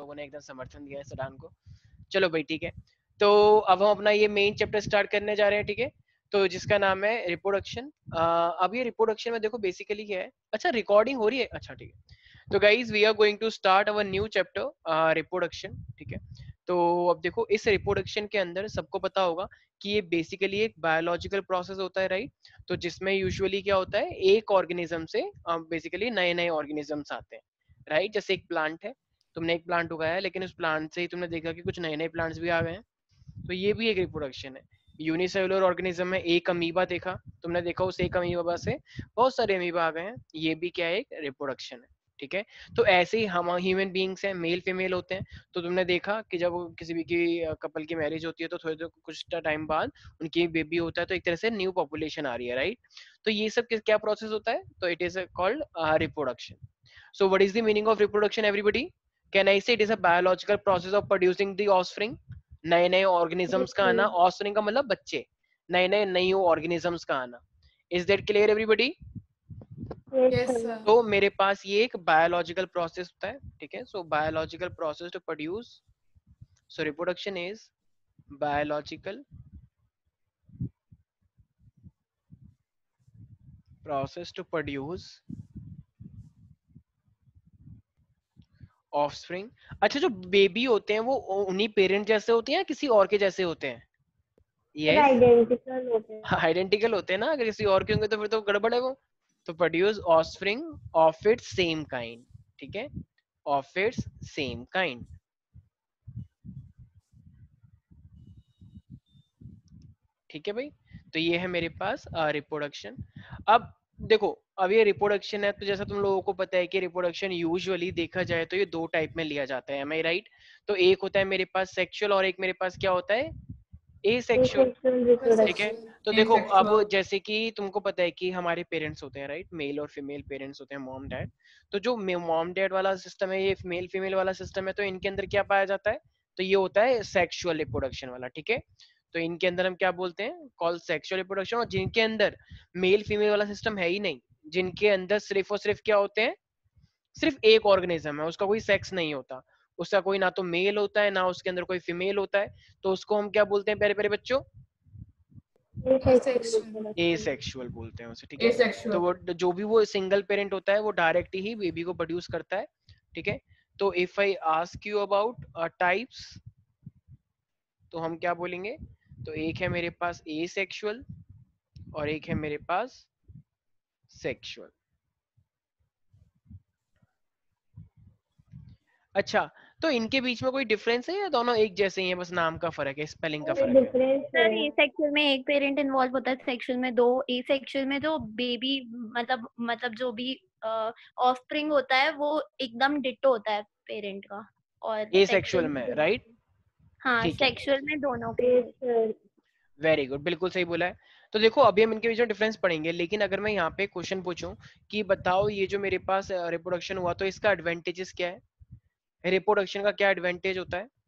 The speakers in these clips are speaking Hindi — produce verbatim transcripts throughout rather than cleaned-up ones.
लोगों ने एकदम समर्थन दिया है सडान को। चलो भाई ठीक है, तो अब हम अपना ये मेन चैप्टर स्टार्ट करने जा रहे हैं, ठीक है, तो जिसका नाम है रिप्रोडक्शन। अब ये रिप्रोडक्शन में देखो बेसिकली क्या है, अच्छा रिकॉर्डिंग हो रही है, अच्छा ठीक है। तो guys we are going to start our new chapter reproduction, ठीक है। तो अब देखो इस रिप्रोडक्शन के अंदर सबको पता होगा कि ये बेसिकली एक बायोलॉजिकल प्रोसेस होता है, राइट। तो जिसमें यूजुअली क्या होता है, एक ऑर्गेनिज्म से बेसिकली नए नए ऑर्गेनिजम्स आते हैं, राइट। जैसे एक प्लांट है, तुमने एक प्लांट उगाया है, लेकिन उस प्लांट से ही तुमने देखा कि कुछ नए नए प्लांट्स भी आ गए हैं, तो ये भी एक रिप्रोडक्शन है। यूनिसेलुलर ऑर्गेनिज्म में एक अमीबा देखा तुमने, देखा उस एक अमीबा से बहुत सारे अमीबा आ गए हैं, ये भी क्या है, एक रिप्रोडक्शन है, ठीक है। तो ऐसे ही हम ह्यूमन बींग्स हैं, मेल फीमेल होते हैं, तो तुमने देखा कि जब किसी भी की कपल की मैरिज होती है तो थोड़े देर कुछ टाइम बाद उनकी बेबी होता है, तो एक तरह से न्यू पॉपुलेशन आ रही है, राइट। तो ये सब क्या प्रोसेस होता है, तो it is called reproduction. So what is the meaning of reproduction everybody, can I say it is a biological process of producing the offspring, नए नए ऑर्गेनिजम्स का आना, ऑफस्प्रिंग का मतलब बच्चे, नए नए न्यू ऑर्गेनिजम्स का आना। Is that clear everybody? Yes, sir. तो मेरे पास ये एक बायोलॉजिकल प्रोसेस होता है, ठीक है। So biological process to produce, so reproduction is biological process to produce offspring. अच्छा, जो बेबी होते हैं वो उन्हीं पेरेंट जैसे होते हैं या किसी और के जैसे होते हैं? यस, आइडेंटिकल होते हैं। आइडेंटिकल होते हैं ना, अगर किसी और के होंगे तो फिर तो गड़बड़ है वो। तो produce offspring of its same kind, ठीक है, ऑफ इट्स सेम काइंड, ठीक है भाई। तो ये है मेरे पास रिप्रोडक्शन। अब देखो, अब ये रिप्रोडक्शन है, तो जैसा तुम लोगों को पता है कि रिप्रोडक्शन यूजुअली देखा जाए तो ये दो टाइप में लिया जाता है, एम आई राइट? तो एक होता है मेरे पास सेक्सुअल और एक मेरे पास क्या होता है, एसेक्सुअल, Asexual ठीक है। reproduction. तो देखो अब Asexual. जैसे कि तुमको पता है कि हमारे पेरेंट्स होते हैं, राइट, मेल और फीमेल पेरेंट्स होते हैं, मॉम डैड। तो जो मॉम डैड वाला सिस्टम है, ये मेल फीमेल वाला सिस्टम है, तो इनके अंदर क्या पाया जाता है, तो ये होता है सेक्सुअल रिप्रोडक्शन वाला, ठीक है। तो इनके अंदर हम क्या बोलते हैं, कॉल सेक्सुअल रिप्रोडक्शन। और जिनके अंदर मेल फीमेल वाला सिस्टम है ही नहीं, जिनके अंदर सिर्फ और सिर्फ क्या होते हैं, सिर्फ एक ऑर्गेनिज्म है, उसका कोई सेक्स नहीं होता, उसका कोई ना तो मेल होता है ना उसके अंदर कोई फीमेल होता है, तो उसको हम क्या बोलते हैं प्यारे प्यारे बच्चों, Asexual Asexual. reproduction. एसेक्सुअल बोलते हैं उसे, ठीक है। तो Asexual. वो जो भी वो सिंगल पेरेंट होता है वो डायरेक्ट ही बेबी को प्रोड्यूस करता है, ठीक है। तो if I ask you about types, तो हम क्या बोलेंगे, तो एक है मेरे पास एसेक्सुअल और एक है मेरे पास सेक्सुअल। अच्छा, तो इनके बीच में कोई डिफरेंस है या दोनों एक जैसे ही हैं, बस नाम का फर्क है, स्पेलिंग का कोई फर्क है? डिफरेंस सर है? ए सेक्सुअल में एक पेरेंट इन्वॉल्व होता है, सेक्सुअल में दो। ए सेक्सुअल में जो बेबी मतलब मतलब जो भी ऑफस्प्रिंग होता है वो एकदम डिट्टो होता है पेरेंट का, और एसेक्सुअल में, राइट, हाँ ठीक है, सेक्सुअल में दोनों के। Asexual. वेरी गुड, बिल्कुल सही बोला है। तो देखो अभी हम इनके बीच में डिफरेंस पढ़ेंगे, लेकिन अगर मैं यहाँ पे क्वेश्चन पूछूं कि बताओ ये जो मेरे पास रिप्रोडक्शन हुआ, तो इसका एडवांटेजेस क्या है, रिप्रोडक्शन का क्या एडवांटेज होता है?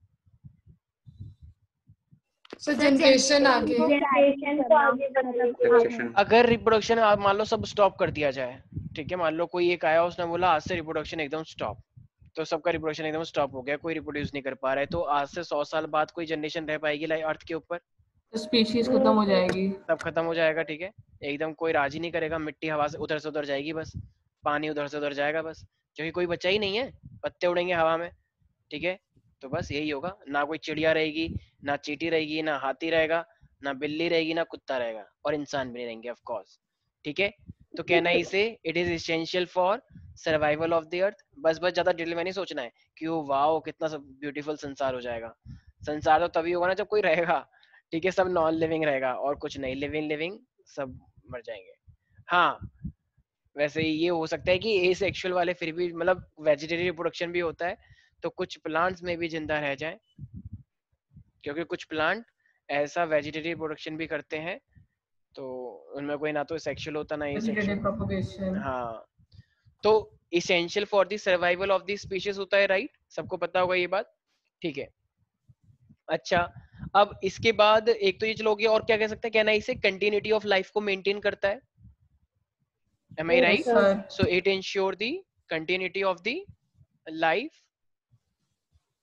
So generation आगे. Generation को आगे बढ़ाने के लिए। Succession. अगर रिप्रोडक्शन मान लो सब स्टॉप कर दिया जाए, ठीक है, मान लो कोई एक आया उसने बोला आज से रिप्रोडक्शन एकदम स्टॉप, तो सबका रिप्रोडक्शन एकदम स्टॉप हो गया, कोई रिप्रोड्यूस नहीं कर पा रहा है, तो आज से सौ साल बाद कोई जनरेशन रह पाएगी लाइक अर्थ के ऊपर? तो स्पीशीज खत्म हो जाएगी. सब खत्म हो जाएगा, ठीक है, एकदम कोई राज ही नहीं करेगा, मिट्टी हवा से उधर से उधर जाएगी बस, पानी उधर से उधर जाएगा बस, क्योंकि कोई बच्चा ही नहीं है, पत्ते उड़ेंगे हवा में, ठीक है। तो बस यही होगा, ना कोई चिड़िया रहेगी, ना चींटी रहेगी, ना हाथी रहेगा, ना बिल्ली रहेगी, ना कुत्ता रहेगा, और इंसान भी नहीं रहेंगे ऑफ कोर्स, ठीक है। तो कहना ही से it is essential for survival of the earth. बस बस ज्यादा डिटेल में नहीं सोचना है कि वो वाओ कितना सब ब्यूटीफुल संसार हो जाएगा, संसार तो तभी होगा ना जब कोई रहेगा, ठीक है, सब नॉन लिविंग रहेगा और कुछ नहीं, लिविंग लिविंग सब मर जाएंगे। हाँ, वैसे ये हो सकता है कि एसेक्सुअल वाले फिर भी मतलब वेजिटेरियन रिप्रोडक्शन भी होता है, तो कुछ प्लांट्स में भी जिंदा रह जाए, क्योंकि कुछ प्लांट ऐसा वेजिटेरियन रिप्रोडक्शन भी करते हैं, तो उनमें कोई ना तो सेक्सुअल होता ना Vegetative एसेक्सुअल। propagation. हाँ, तो essential for the survival of the species होता है, राइट, सबको पता होगा ये बात, ठीक है। अच्छा, अब इसके बाद एक तो ये चलो गया, और क्या कह सकते हैं, कहना इसे कंटिन्यूटी ऑफ लाइफ को मेंटेन करता है, am I Yes, right? sir. So it ensure the continuity of the life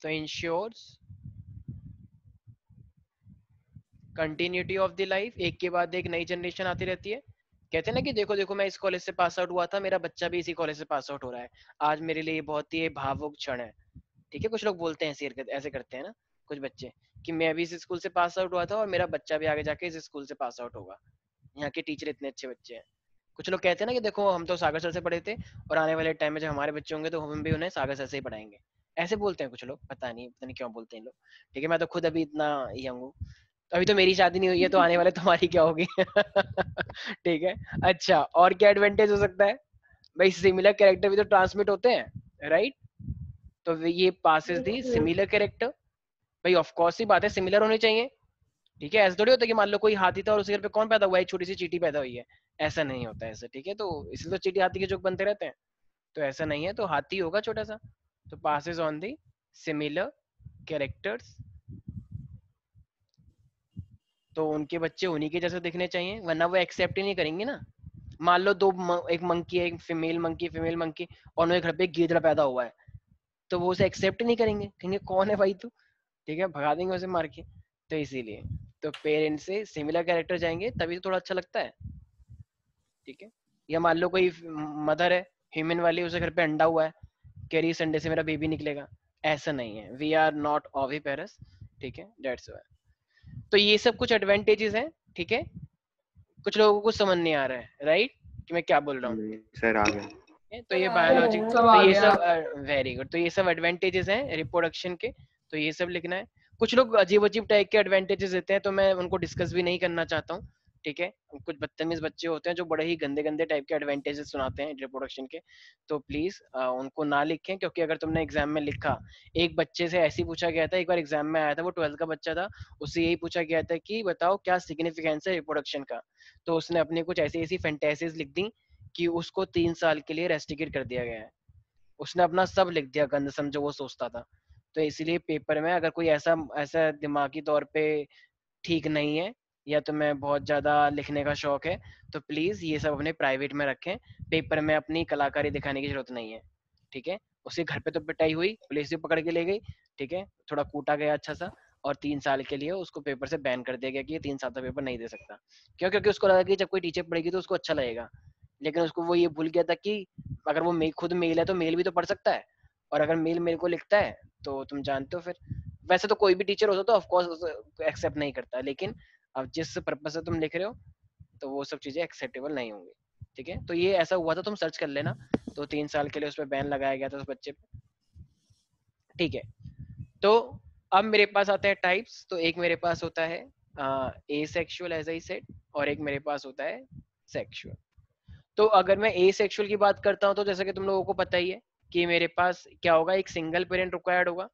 तो ensures continuity of the life, एक के बाद एक नई जनरेशन आती रहती है। कहते हैं ना कि देखो देखो मैं इस कॉलेज से पास आउट हुआ था, मेरा बच्चा भी इसी कॉलेज से पास आउट हो रहा है, आज मेरे लिए बहुत ही भावुक क्षण है। ठीक है, कुछ लोग बोलते हैं ऐसे ऐसे करते हैं ना कुछ बच्चे, कि मैं भी इस स्कूल से पास आउट हुआ था और मेरा बच्चा भी आगे जाके इस स्कूल से पास आउट होगा, यहाँ के टीचर इतने अच्छे बच्चे हैं। कुछ लोग कहते हैं ना कि देखो हम तो सागर सर से पढ़े थे और आने वाले टाइम में जब हमारे बच्चे होंगे तो हम भी उन्हें सागर सर से ही पढ़ाएंगे, ऐसे बोलते हैं कुछ लोग, पता नहीं पता नहीं क्यों बोलते हैं लोग। ठीक है, मैं तो खुद अभी इतना यंग हूँ, तो अभी तो मेरी शादी नहीं हुई है, तो आने वाले तुम्हारी क्या होगी। ठीक है, अच्छा और क्या एडवांटेज हो सकता है भाई, सिमिलर कैरेक्टर भी तो ट्रांसमिट होते हैं राइट, तो ये पासेस दी सिमिलर कैरेक्टर, भाई ऑफ कोर्स ही बात है सिमिलर होने चाहिए। ठीक है, ऐसा थोड़ी होता है कि मान लो कोई हाथी था और उसके घर पे कौन पैदा हुआ है, छोटी सी चींटी पैदा हुई है, ऐसा नहीं होता है ऐसा। ठीक है, तो इसलिए तो चींटी हाथी के जोक बनते रहते हैं, तो ऐसा नहीं है, तो हाथी होगा छोटा सा, तो passes on the similar characters, तो उनके बच्चे उन्हीं के जैसे दिखने चाहिए, वरना वो एक्सेप्ट ही नहीं करेंगे ना। मान लो दो म, एक मंकी है, एक फीमेल मंकी फीमेल मंकी, और उनके घर पे एक गीदड़ा पैदा हुआ है, तो वो उसे एक्सेप्ट नहीं करेंगे, कहेंगे कौन है भाई तू, ठीक है, भगा देंगे उसे मार के। तो इसीलिए तो पेरेंट्स से सिमिलर कैरेक्टर जाएंगे तभी तो थोड़ा अच्छा लगता है। ठीक है, या मान लो कोई मदर है ह्यूमन वाली, उसे घर पे अंडा हुआ है, कह रही संडे से मेरा बेबी निकलेगा, ऐसा नहीं है, वी आर नॉट ओविपेरस। ठीक है, दैट्स व्हाई। तो ये सब कुछ एडवांटेजेस हैं। ठीक है, कुछ लोगों को समझ नहीं आ रहा है राइट कि मैं क्या बोल रहा हूँ। सर आ गया। तो ये सब बायोलॉजी, आ तो ये गया। सब वेरी गुड, तो ये सब एडवांटेजेस हैं रिप्रोडक्शन के, तो ये सब लिखना है। कुछ लोग अजीब अजीब टाइप के एडवांटेजेस देते हैं, तो मैं उनको डिस्कस भी नहीं करना चाहता हूँ। ठीक है, कुछ बदतमीज बच्चे होते हैं जो बड़े ही गंदे गंदे टाइप के एडवांटेजेस सुनाते हैं रिप्रोडक्शन के, तो प्लीज उनको ना लिखें, क्योंकि अगर तुमने एग्जाम में लिखा, एक बच्चे से ऐसे पूछा गया था, एक बार एग्जाम में आया था, वो ट्वेल्थ का बच्चा था, उससे यही पूछा गया था कि बताओ क्या सिग्निफिकेंस है रिप्रोडक्शन का, तो उसने अपने कुछ ऐसी ऐसी फैंटेसीज लिख दी कि उसको तीन साल के लिए रेस्टिकेट कर दिया गया है। उसने अपना सब लिख दिया गंद सम जो वो सोचता था। तो इसीलिए पेपर में अगर कोई ऐसा ऐसा दिमागी तौर पे ठीक नहीं है, या तुम्हें बहुत ज्यादा लिखने का शौक है, तो प्लीज ये सब अपने प्राइवेट में रखें, पेपर में अपनी कलाकारी दिखाने की जरूरत नहीं है। ठीक है, उसके घर पे तो पिटाई हुई, पुलिस भी पकड़ के ले गई, ठीक है, थोड़ा कूटा गया अच्छा सा, और तीन साल के लिए उसको पेपर से बैन कर दिया गया कि ये तीन साल तक पेपर नहीं दे सकता। क्यों? क्योंकि उसको लगा कि जब कोई टीचर पढ़ेगी तो उसको अच्छा लगेगा, लेकिन उसको वो ये भूल गया था कि अगर वो मे- खुद मेल है तो मेल भी तो पढ़ सकता है, और अगर मेल मेल को लिखता है तो तुम जानते हो फिर, वैसे तो कोई भी टीचर हो तो ऑफकोर्स एक्सेप्ट नहीं करता, लेकिन अब जिस पर्पज से तुम लिख रहे हो तो वो सब चीजें एक्सेप्टेबल नहीं होंगी। ठीक है, तो ये ऐसा हुआ था, तुम सर्च कर लेना, तो तीन साल के लिए उस पर बैन लगाया गया था उस बच्चे पे। ठीक है, तो अब मेरे पास आते हैं टाइप्स, तो एक मेरे पास होता है asexual as I said, और एक मेरे पास होता है सेक्सुअल। तो अगर मैं ए सेक्सुअल की बात करता हूँ, तो जैसा कि तुम लोगों को पता ही है कि मेरे पास क्या होगा, एक सिंगल पेरेंट रिक्वायर्ड होगा,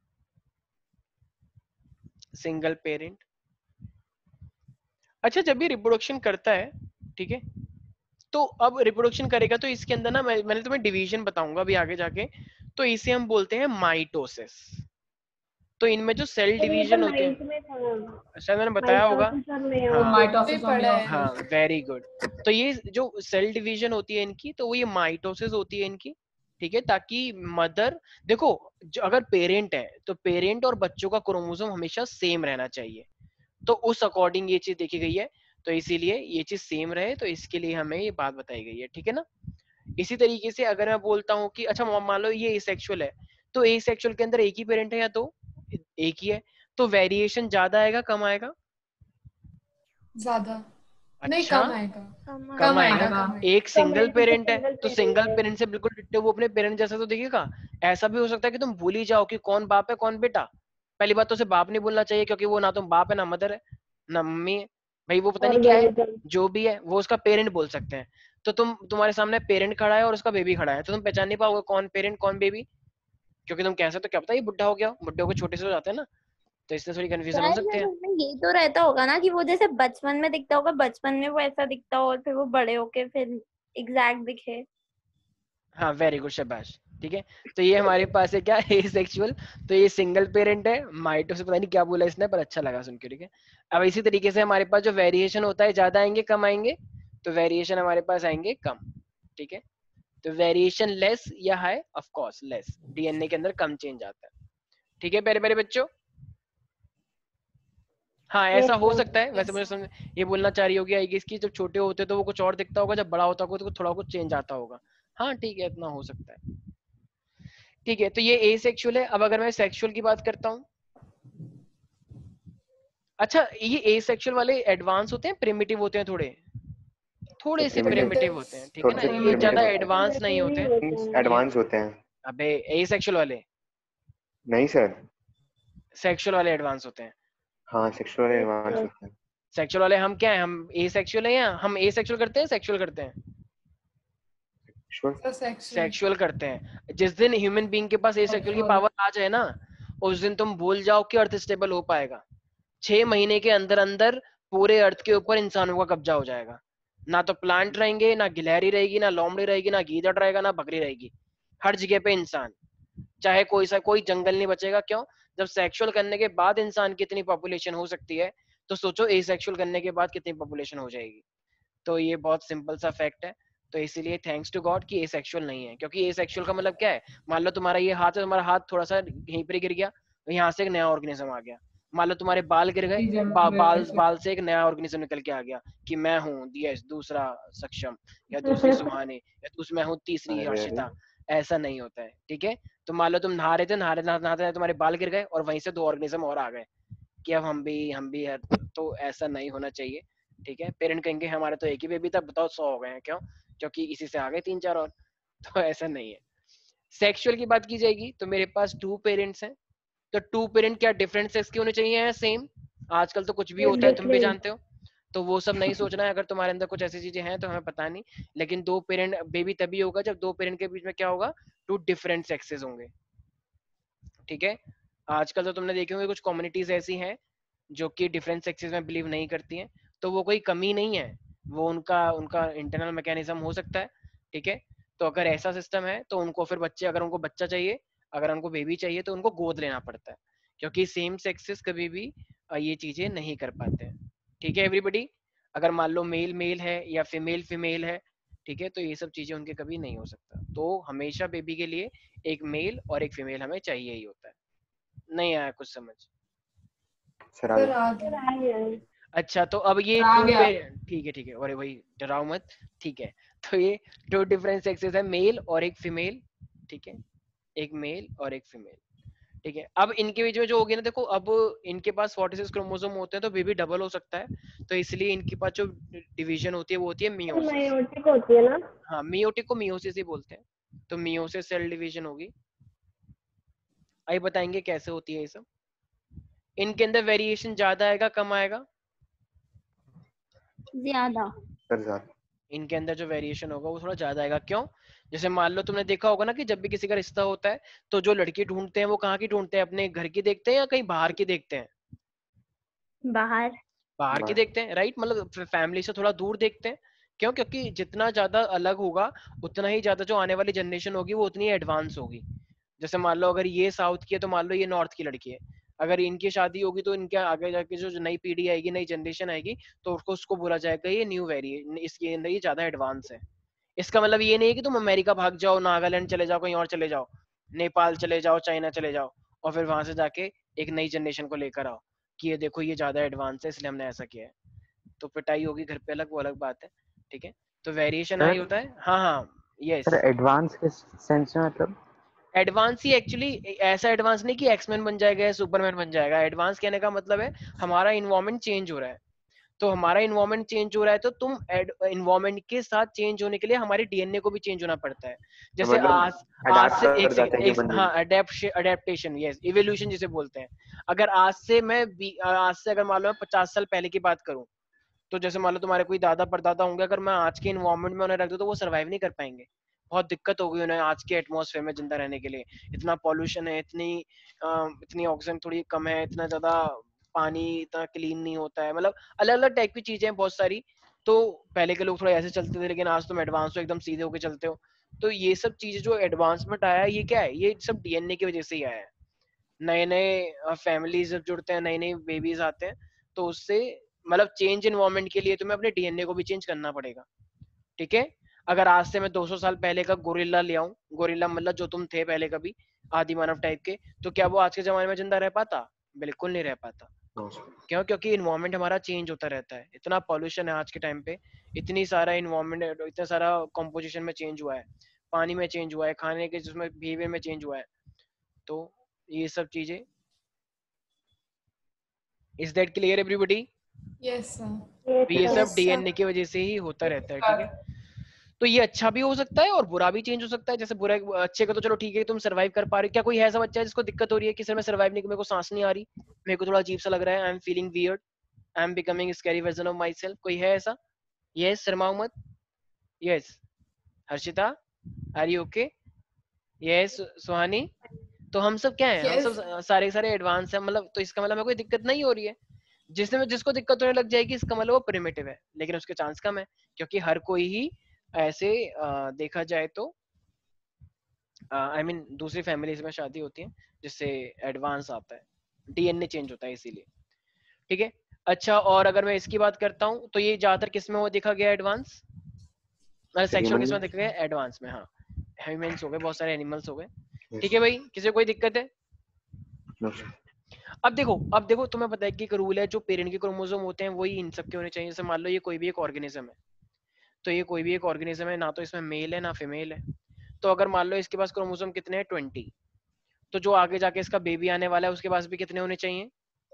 सिंगल पेरेंट। अच्छा, जब ये रिप्रोडक्शन करता है, ठीक है, तो अब रिप्रोडक्शन करेगा तो इसके अंदर ना मैं, मैंने तुम्हें डिवीजन बताऊंगा अभी आगे जाके, तो इसे हम बोलते हैं माइटोसिस। तो इनमें जो सेल तो ये तो डिवीजन होते नाइन्थ हैं, में था, शायद मैंने बताया होगा। माइटोसिस और मेयोसिस। वो हाँ माइटोसिस पढ़ा है। हाँ, वेरी गुड। तो ये जो सेल डिवीजन होती है इनकी, तो वो ये माइटोसिस होती है इनकी। ठीक है, ताकि मदर, देखो जो अगर पेरेंट है तो पेरेंट और बच्चों का क्रोमोसोम हमेशा सेम रहना चाहिए, तो उस अकॉर्डिंग ये चीज देखी गई है, तो इसीलिए ये चीज सेम रहे, तो इसके लिए हमें ये बात बताई गई है। ठीक है ना, इसी तरीके से अगर मैं बोलता हूँ कि अच्छा मान लो ये एसेक्सुअल है, तो एसेक्सुअल के अंदर एक ही पेरेंट है या दो, एक ही है, तो वेरिएशन ज्यादा आएगा कम आएगा? ज्यादा नहीं, अच्छा, कम आएगा। कम कम आएगा। आएगा। आएगा। एक सिंगल तो पेरेंट है सिंगल तो पेरेंट सिंगल है। पेरेंट से बिल्कुल डिट्टो वो अपने पेरेंट जैसा तो दिखेगा। ऐसा भी हो सकता है कि तुम भूल ही जाओ कि कौन बाप है कौन बेटा। पहली बात तो उसे बाप नहीं बोलना चाहिए, क्योंकि वो ना तुम बाप है ना मदर है ना मम्मी है, भाई वो पता नहीं क्या है, ऑर्गेनिज्म। जो भी है वो उसका पेरेंट बोल सकते हैं। तो तुम, तुम्हारे सामने पेरेंट खड़ा है और उसका बेबी खड़ा है, तो तुम पहचान नहीं पाओगे कौन पेरेंट कौन बेबी, क्योंकि तुम कह सकते हो क्या पता ये बुढ़ा हो गया, बुढ़े को छोटे से हो जाते हैं ना, तो इससे थोड़ी कंफ्यूजन हो शायद सकती यार है। उसमें ये तो रहता होगा ना कि वो जैसे बचपन में दिखता होगा, बचपन में वो ऐसा दिखता हो और फिर वो बड़े होके फिर एग्जैक्ट दिखे। हाँ, वेरी गुड, शाबाश। ठीक है, तो ये हमारे पास है क्या, एसेक्सुअल, तो ये सिंगल पेरेंट है, माइटो से पता नहीं क्या बोला इसने पर अच्छा लगा सुन के। ठीक है, अब इसी तरीके से हमारे पास जो वेरिएशन होता है, ज्यादा आएंगे कम आएंगे, तो वेरिएशन हमारे पास आएंगे कम। ठीक है, तो वेरिएशन लेस या high, of course less, DNA के अंदर कम चेंज आता है। ठीक है प्यारे प्यारे बच्चों। हाँ Yes, ऐसा हो sir. सकता है, वैसे Yes, मुझे समझ ये बोलना चाह रही होगी आई गेस कि जब छोटे होते तो वो कुछ और दिखता होगा, जब बड़ा होता होगा तो थोड़ा कुछ चेंज आता होगा। हाँ ठीक है, इतना हो सकता है। ठीक है, तो ये ए सेक्सुअल है। अब अगर मैं सेक्सुअल की बात करता हूँ, अच्छा ये ए सेक्सुअल वाले एडवांस होते हैं प्रिमिटिव होते हैं, थोड़े थोड़े से प्रिमिटिव प्रिमिटिव होते हैं, ठीक है थोड़े ना, से ये ज्यादा प्रिमिटिव एडवांस नहीं होते हैं होते हैं। ये। एडवांस होते हैं। अबे ए सेक्सुअल वाले, नहीं सर, सेक्सुअल वाले एडवांस होते हैं। हाँ सेक्सुअल Yes, एडवांस sir. होते हैं। सेक्सुअल वाले हम क्या है, हम ए सेक्सुअल है या हम ए सेक्सुअल करते हैं सेक्सुअल करते हैं? श्योर। सर सेक्शन सेक्सुअल करते हैं। जिस दिन ह्यूमन बीइंग के पास ए सेक्सुअल की Sexual. पावर आ जाए ना, उस दिन तुम भूल जाओ कि अर्थ स्टेबल हो पाएगा। छह महीने के अंदर अंदर पूरे अर्थ के ऊपर इंसानों का कब्जा हो जाएगा। ना तो प्लांट रहेंगे, ना गिलहरी रहेगी, ना लोमड़ी रहेगी, ना गीदड़ रहेगा, ना बकरी रहेगी, हर जगह पे इंसान। चाहे कोई सा कोई जंगल नहीं बचेगा। क्यों? जब सेक्सुअल करने के बाद इंसान की इतनी पॉपुलेशन हो सकती है, तो सोचो ए सेक्सुअल करने के बाद कितनी पॉपुलेशन हो जाएगी। तो ये बहुत सिंपल सा फैक्ट है। तो इसीलिए थैंक्स टू गॉड कि ए सेक्सुअल नहीं है, क्योंकि ए सेक्सुअल का मतलब क्या है, मान लो तुम्हारा ये हाथ है, तुम्हारा हाथ थोड़ा सा यहीं पर गिर गया, तो यहाँ से एक नया ऑर्गेनिज्म आ गया। मान लो तुम्हारे बाल गिर गए, बा, बाल बाल से एक नया ऑर्गेनिज्म निकल के आ गया कि मैं हूँ दियश, दूसरा सक्षम, या दूसरी सुहानी, या दूसरी मैं हूँ तीसरी अरे हर्षिता। ऐसा नहीं होता है, ठीक है। तो मान लो तुम नहा रहे थे, नहा रहे नहाते तुम्हारे बाल गिर गए और वहीं से दो ऑर्गेनिज्म और आ गए कि अब हम भी हम भी है। तो ऐसा नहीं होना चाहिए, ठीक है। पेरेंट कहेंगे हमारे तो एक ही बेबी था, बताओ सौ हो गए हैं, क्यों? क्योंकि इसी से आ गए तीन चार और। तो ऐसा नहीं है। सेक्सुअल की बात की जाएगी तो मेरे पास टू पेरेंट्स हैं, तो टू पेरेंट क्या डिफरेंट सेक्स के होने चाहिए या सेम? आजकल तो कुछ भी होता है, तुम भी जानते हो। तो वो सब नहीं सोचना है। अगर तुम्हारे अंदर कुछ ऐसी चीजें हैं तो हमें पता नहीं, लेकिन दो पेरेंट बेबी तभी होगा जब दो पेरेंट के बीच में क्या होगा, टू डिफरेंट सेक्सेस होंगे, ठीक है। आजकल तो तुमने देखे होंगे कुछ कम्युनिटीज ऐसी हैं जो कि डिफरेंट सेक्सेस में बिलीव नहीं करती हैं, तो वो कोई कमी नहीं है, वो उनका उनका इंटरनल मैकेनिज्म हो सकता है, ठीक है। तो अगर ऐसा सिस्टम है तो उनको फिर बच्चे, अगर उनको बच्चा चाहिए, अगर उनको बेबी चाहिए तो उनको गोद लेना पड़ता है, क्योंकि सेम सेक्सेस कभी भी ये चीजें नहीं कर पाते हैं, ठीक है एवरीबडी। अगर मान लो मेल मेल है या फीमेल फीमेल है, ठीक है, तो ये सब चीजें उनके कभी नहीं हो सकता। तो हमेशा बेबी के लिए एक मेल और एक फीमेल हमें चाहिए ही होता है। नहीं आया कुछ समझ? सर आ सर गया। आ गया अच्छा तो अब ये आ टू गया। पे ठीक है ठीक है, अरे भाई डराओ मत, ठीक है। तो ये टू डिफरेंट सेक्सेस है, मेल और एक फीमेल, ठीक है, एक मेल और एक फीमेल, ठीक है। अब इनके बीच में जो होगी ना, देखो अब इनके पास छियालीस क्रोमोसोम होते हैं तो बेबी डबल हो सकता है, तो इसलिए इनके पास जो डिवीजन होती है वो होती है मियोसिस। मेयोटिक होती है ना? हाँ मियोटिक को मियोसिस ही बोलते हैं, तो मियोसिस सेल डिवीजन होगी। आइए बताएंगे कैसे होती है ये सब। इनके अंदर वेरिएशन ज्यादा आएगा कम आएगा? ज्यादा। सर ज्यादा। इनके अंदर जो वेरिएशन होगा वो थोड़ा ज्यादा आएगा। क्यों? जैसे मान लो तुमने देखा होगा ना कि जब भी किसी का रिश्ता होता है तो जो लड़की ढूंढते हैं वो कहाँ की ढूंढते हैं, अपने घर की देखते हैं या कहीं बाहर की देखते हैं? बाहर। बाहर की बाहर। देखते हैं, राइट, मतलब फैमिली से थोड़ा दूर देखते हैं। क्यों? क्योंकि जितना ज्यादा अलग होगा उतना ही ज्यादा जो आने वाली जनरेशन होगी वो उतनी एडवांस होगी। जैसे मान लो अगर ये साउथ की है तो मान लो ये नॉर्थ की लड़की है, अगर इनकी शादी होगी तो इनके आगे जाके जो नई पीढ़ी आएगी, नई जनरेशन आएगी, तो उसको उसको बोला जाएगा ये न्यू वेरी, इसके अंदर ये ज्यादा एडवांस है। इसका मतलब ये नहीं है कि तुम अमेरिका भाग जाओ, नागालैंड चले जाओ, कहीं और चले जाओ, नेपाल चले जाओ, चाइना चले जाओ, और फिर वहां से जाके एक नई जनरेशन को लेकर आओ कि ये देखो ये ज्यादा एडवांस है इसलिए हमने ऐसा किया है। तो पिटाई होगी घर पे अलग, वो अलग बात है, ठीक है। तो वेरिएशन हाई सर होता है। हाँ हाँ यस। सर एडवांस किस सेंस में मतलब? एडवांस ही एक्चुअली ऐसा एडवांस नहीं कि एक्समैन बन जाएगा या सुपरमैन बन जाएगा। एडवांस कहने का मतलब है हमारा इन्वायरमेंट चेंज हो रहा है, तो हमारा इन्वायरमेंट चेंज हो रहा है तो तुम इन्वायरमेंट के साथ चेंज होने के लिए हमारे डीएनए को भी चेंज होना पड़ता है। जैसे मतलब आज आज अडाप्ट से एक कर जाता सेकंड है एक, ह्यूमन हाँ being. Adapt adaptation yes, evolution जिसे बोलते हैं। अगर आज से मैं बी- आज से अगर मान लो मैं पचास साल पहले की बात करूं, तो जैसे मान लो तुम्हारे कोई दादा परदादा होंगे, अगर मैं आज के इन्वायरमेंट में उन्हें रख दूं तो वो सर्वाइव नहीं कर पाएंगे, बहुत दिक्कत होगी उन्हें आज के एटमॉस्फेयर में जिंदा रहने के लिए। इतना पॉल्यूशन है, इतनी अ, इतनी ऑक्सीजन थोड़ी कम है, इतना ज्यादा पानी इतना क्लीन नहीं होता है, मतलब अलग अलग टाइप की चीजें हैं बहुत सारी। तो पहले के लोग थोड़ा ऐसे चलते थे, लेकिन आज तुम एडवांस हो, एकदम सीधे होके चलते हो। तो ये सब चीजें जो एडवांसमेंट आया है ये क्या है, ये सब डीएनए की वजह से ही आया है। नए नए फैमिलीज जब जुड़ते हैं, नए नए बेबीज आते हैं, तो उससे मतलब चेंज इन्वायरमेंट के लिए तुम्हें अपने डीएनए को भी चेंज करना पड़ेगा, ठीक है। अगर आज से मैं दो सौ साल पहले का गोरिल्ला ले आऊं, गोरिल्ला मतलब जो तुम थे पहले कभी, आदि मानव टाइप के, तो क्या वो आज के जमाने में जिंदा रह पाता? बिल्कुल नहीं रह पाता। No sir. क्यों? क्योंकि इन्वायरमेंट हमारा चेंज होता रहता है, इतना पॉल्यूशन है आज के टाइम पे, इतनी सारा इन्वायरमेंट, इतना सारा कॉम्पोजिशन में चेंज हुआ है, पानी में चेंज हुआ है, खाने के जिसमें बिहेवियर में चेंज हुआ है, तो ये सब चीजें। Is that clear everybody? Yes sir. तो ये Yes, सब sir. डीएनए की वजह से ही होता रहता है, ठीक है। तो ये अच्छा भी हो सकता है और बुरा भी चेंज हो सकता है। जैसे बुरा, अच्छे का तो चलो ठीक है, तुम सर्वाइव कर पा रहे हो। क्या कोई है ऐसा बच्चा है जिसको दिक्कत हो रही है कि सर मैं सर्वाइव नहीं, मेरे को सांस नहीं आ रही, मेरे को थोड़ा अजीब सा लग रहा है, I am feeling weird, I am becoming scary version of myself? कोई है ऐसा? यस शर्माओ मत। Yes Harshita, are you okay? Yes Suhani. तो हम सब क्या है, हम Yes. सब सारे सारे एडवांस है, मतलब तो इसका मतलब हमें कोई दिक्कत नहीं हो रही है। जिसमें जिसको दिक्कत होने लग जाएगी इसका मतलब वो प्रिमिटिव है, लेकिन उसके चांस कम है, क्योंकि हर कोई ही ऐसे आ, देखा जाए तो आई I मीन mean, दूसरी फैमिलीज में शादी होती है जिससे एडवांस आता है, डीएनए चेंज होता है इसीलिए, ठीक है। अच्छा, और अगर मैं इसकी बात करता हूँ तो ये ज्यादातर किसमें वो देखा गया एडवांस, सेक्सुअल Human किसमें में? देखा गया एडवांस में? हाँ, ह्यूमंस हो गए, बहुत सारे एनिमल्स हो गए, Yes, ठीक है भाई। किसी को कोई दिक्कत है? No sir. अब देखो, अब देखो तुम्हें पता है कि एक रूल है, जो पेरेंट के क्रोमोसोम होते हैं वही इन सब के होने चाहिए। जैसे मान लो ये कोई भी एक ऑर्गेनिज्म है, तो ये कोई भी एक ऑर्गेनिज्म है, ना तो इसमें मेल है ना फीमेल है। तो अगर मान लो इसके पास क्रोमोसोम कितने हैं, ट्वेंटी, तो जो आगे जाके इसका बेबी आने वाला है उसके पास भी कितने होने चाहिए?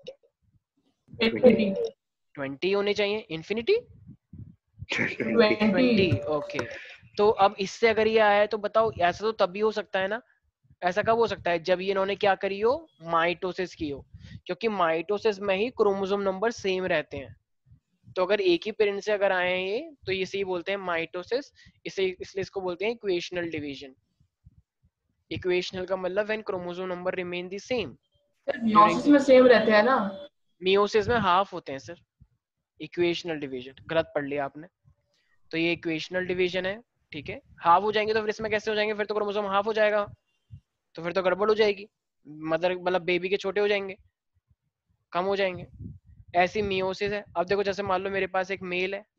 Twenty. ट्वेंटी होने चाहिए। Infinity twenty. Twenty, okay. तो अब इससे अगर ये आया है तो बताओ, ऐसा तो तभी हो सकता है ना, ऐसा कब हो सकता है? जब ये इन्होंने क्या करी हो, माइटोसिस की हो, क्योंकि माइटोसिस में ही क्रोमोसोम नंबर सेम रहते हैं। तो अगर एक ही पेरेंट से अगर आए हैं ये, तो इसे ही बोलते हैं माइटोसिस, इसे इसलिए इसको बोलते हैं इक्वेशनल डिवीजन। इक्वेशनल का मतलब when chromosome number remain the same. Meiosis में सेम रहते हैं ना? मियोसिस में हाफ होते हैं सर, इक्वेशनल डिवीजन गलत पढ़ लिया आपने। तो ये इक्वेशनल डिवीजन है, ठीक है। हाफ हो जाएंगे तो फिर इसमें कैसे हो जाएंगे? फिर तो क्रोमोसोम हाफ हो जाएगा, तो फिर तो गड़बड़ हो जाएगी, मदर मतलब बेबी के छोटे हो जाएंगे, कम हो जाएंगे। ऐसी मियोसिस है। अब देखो, जैसे मान लो मेरे पास एक मेल है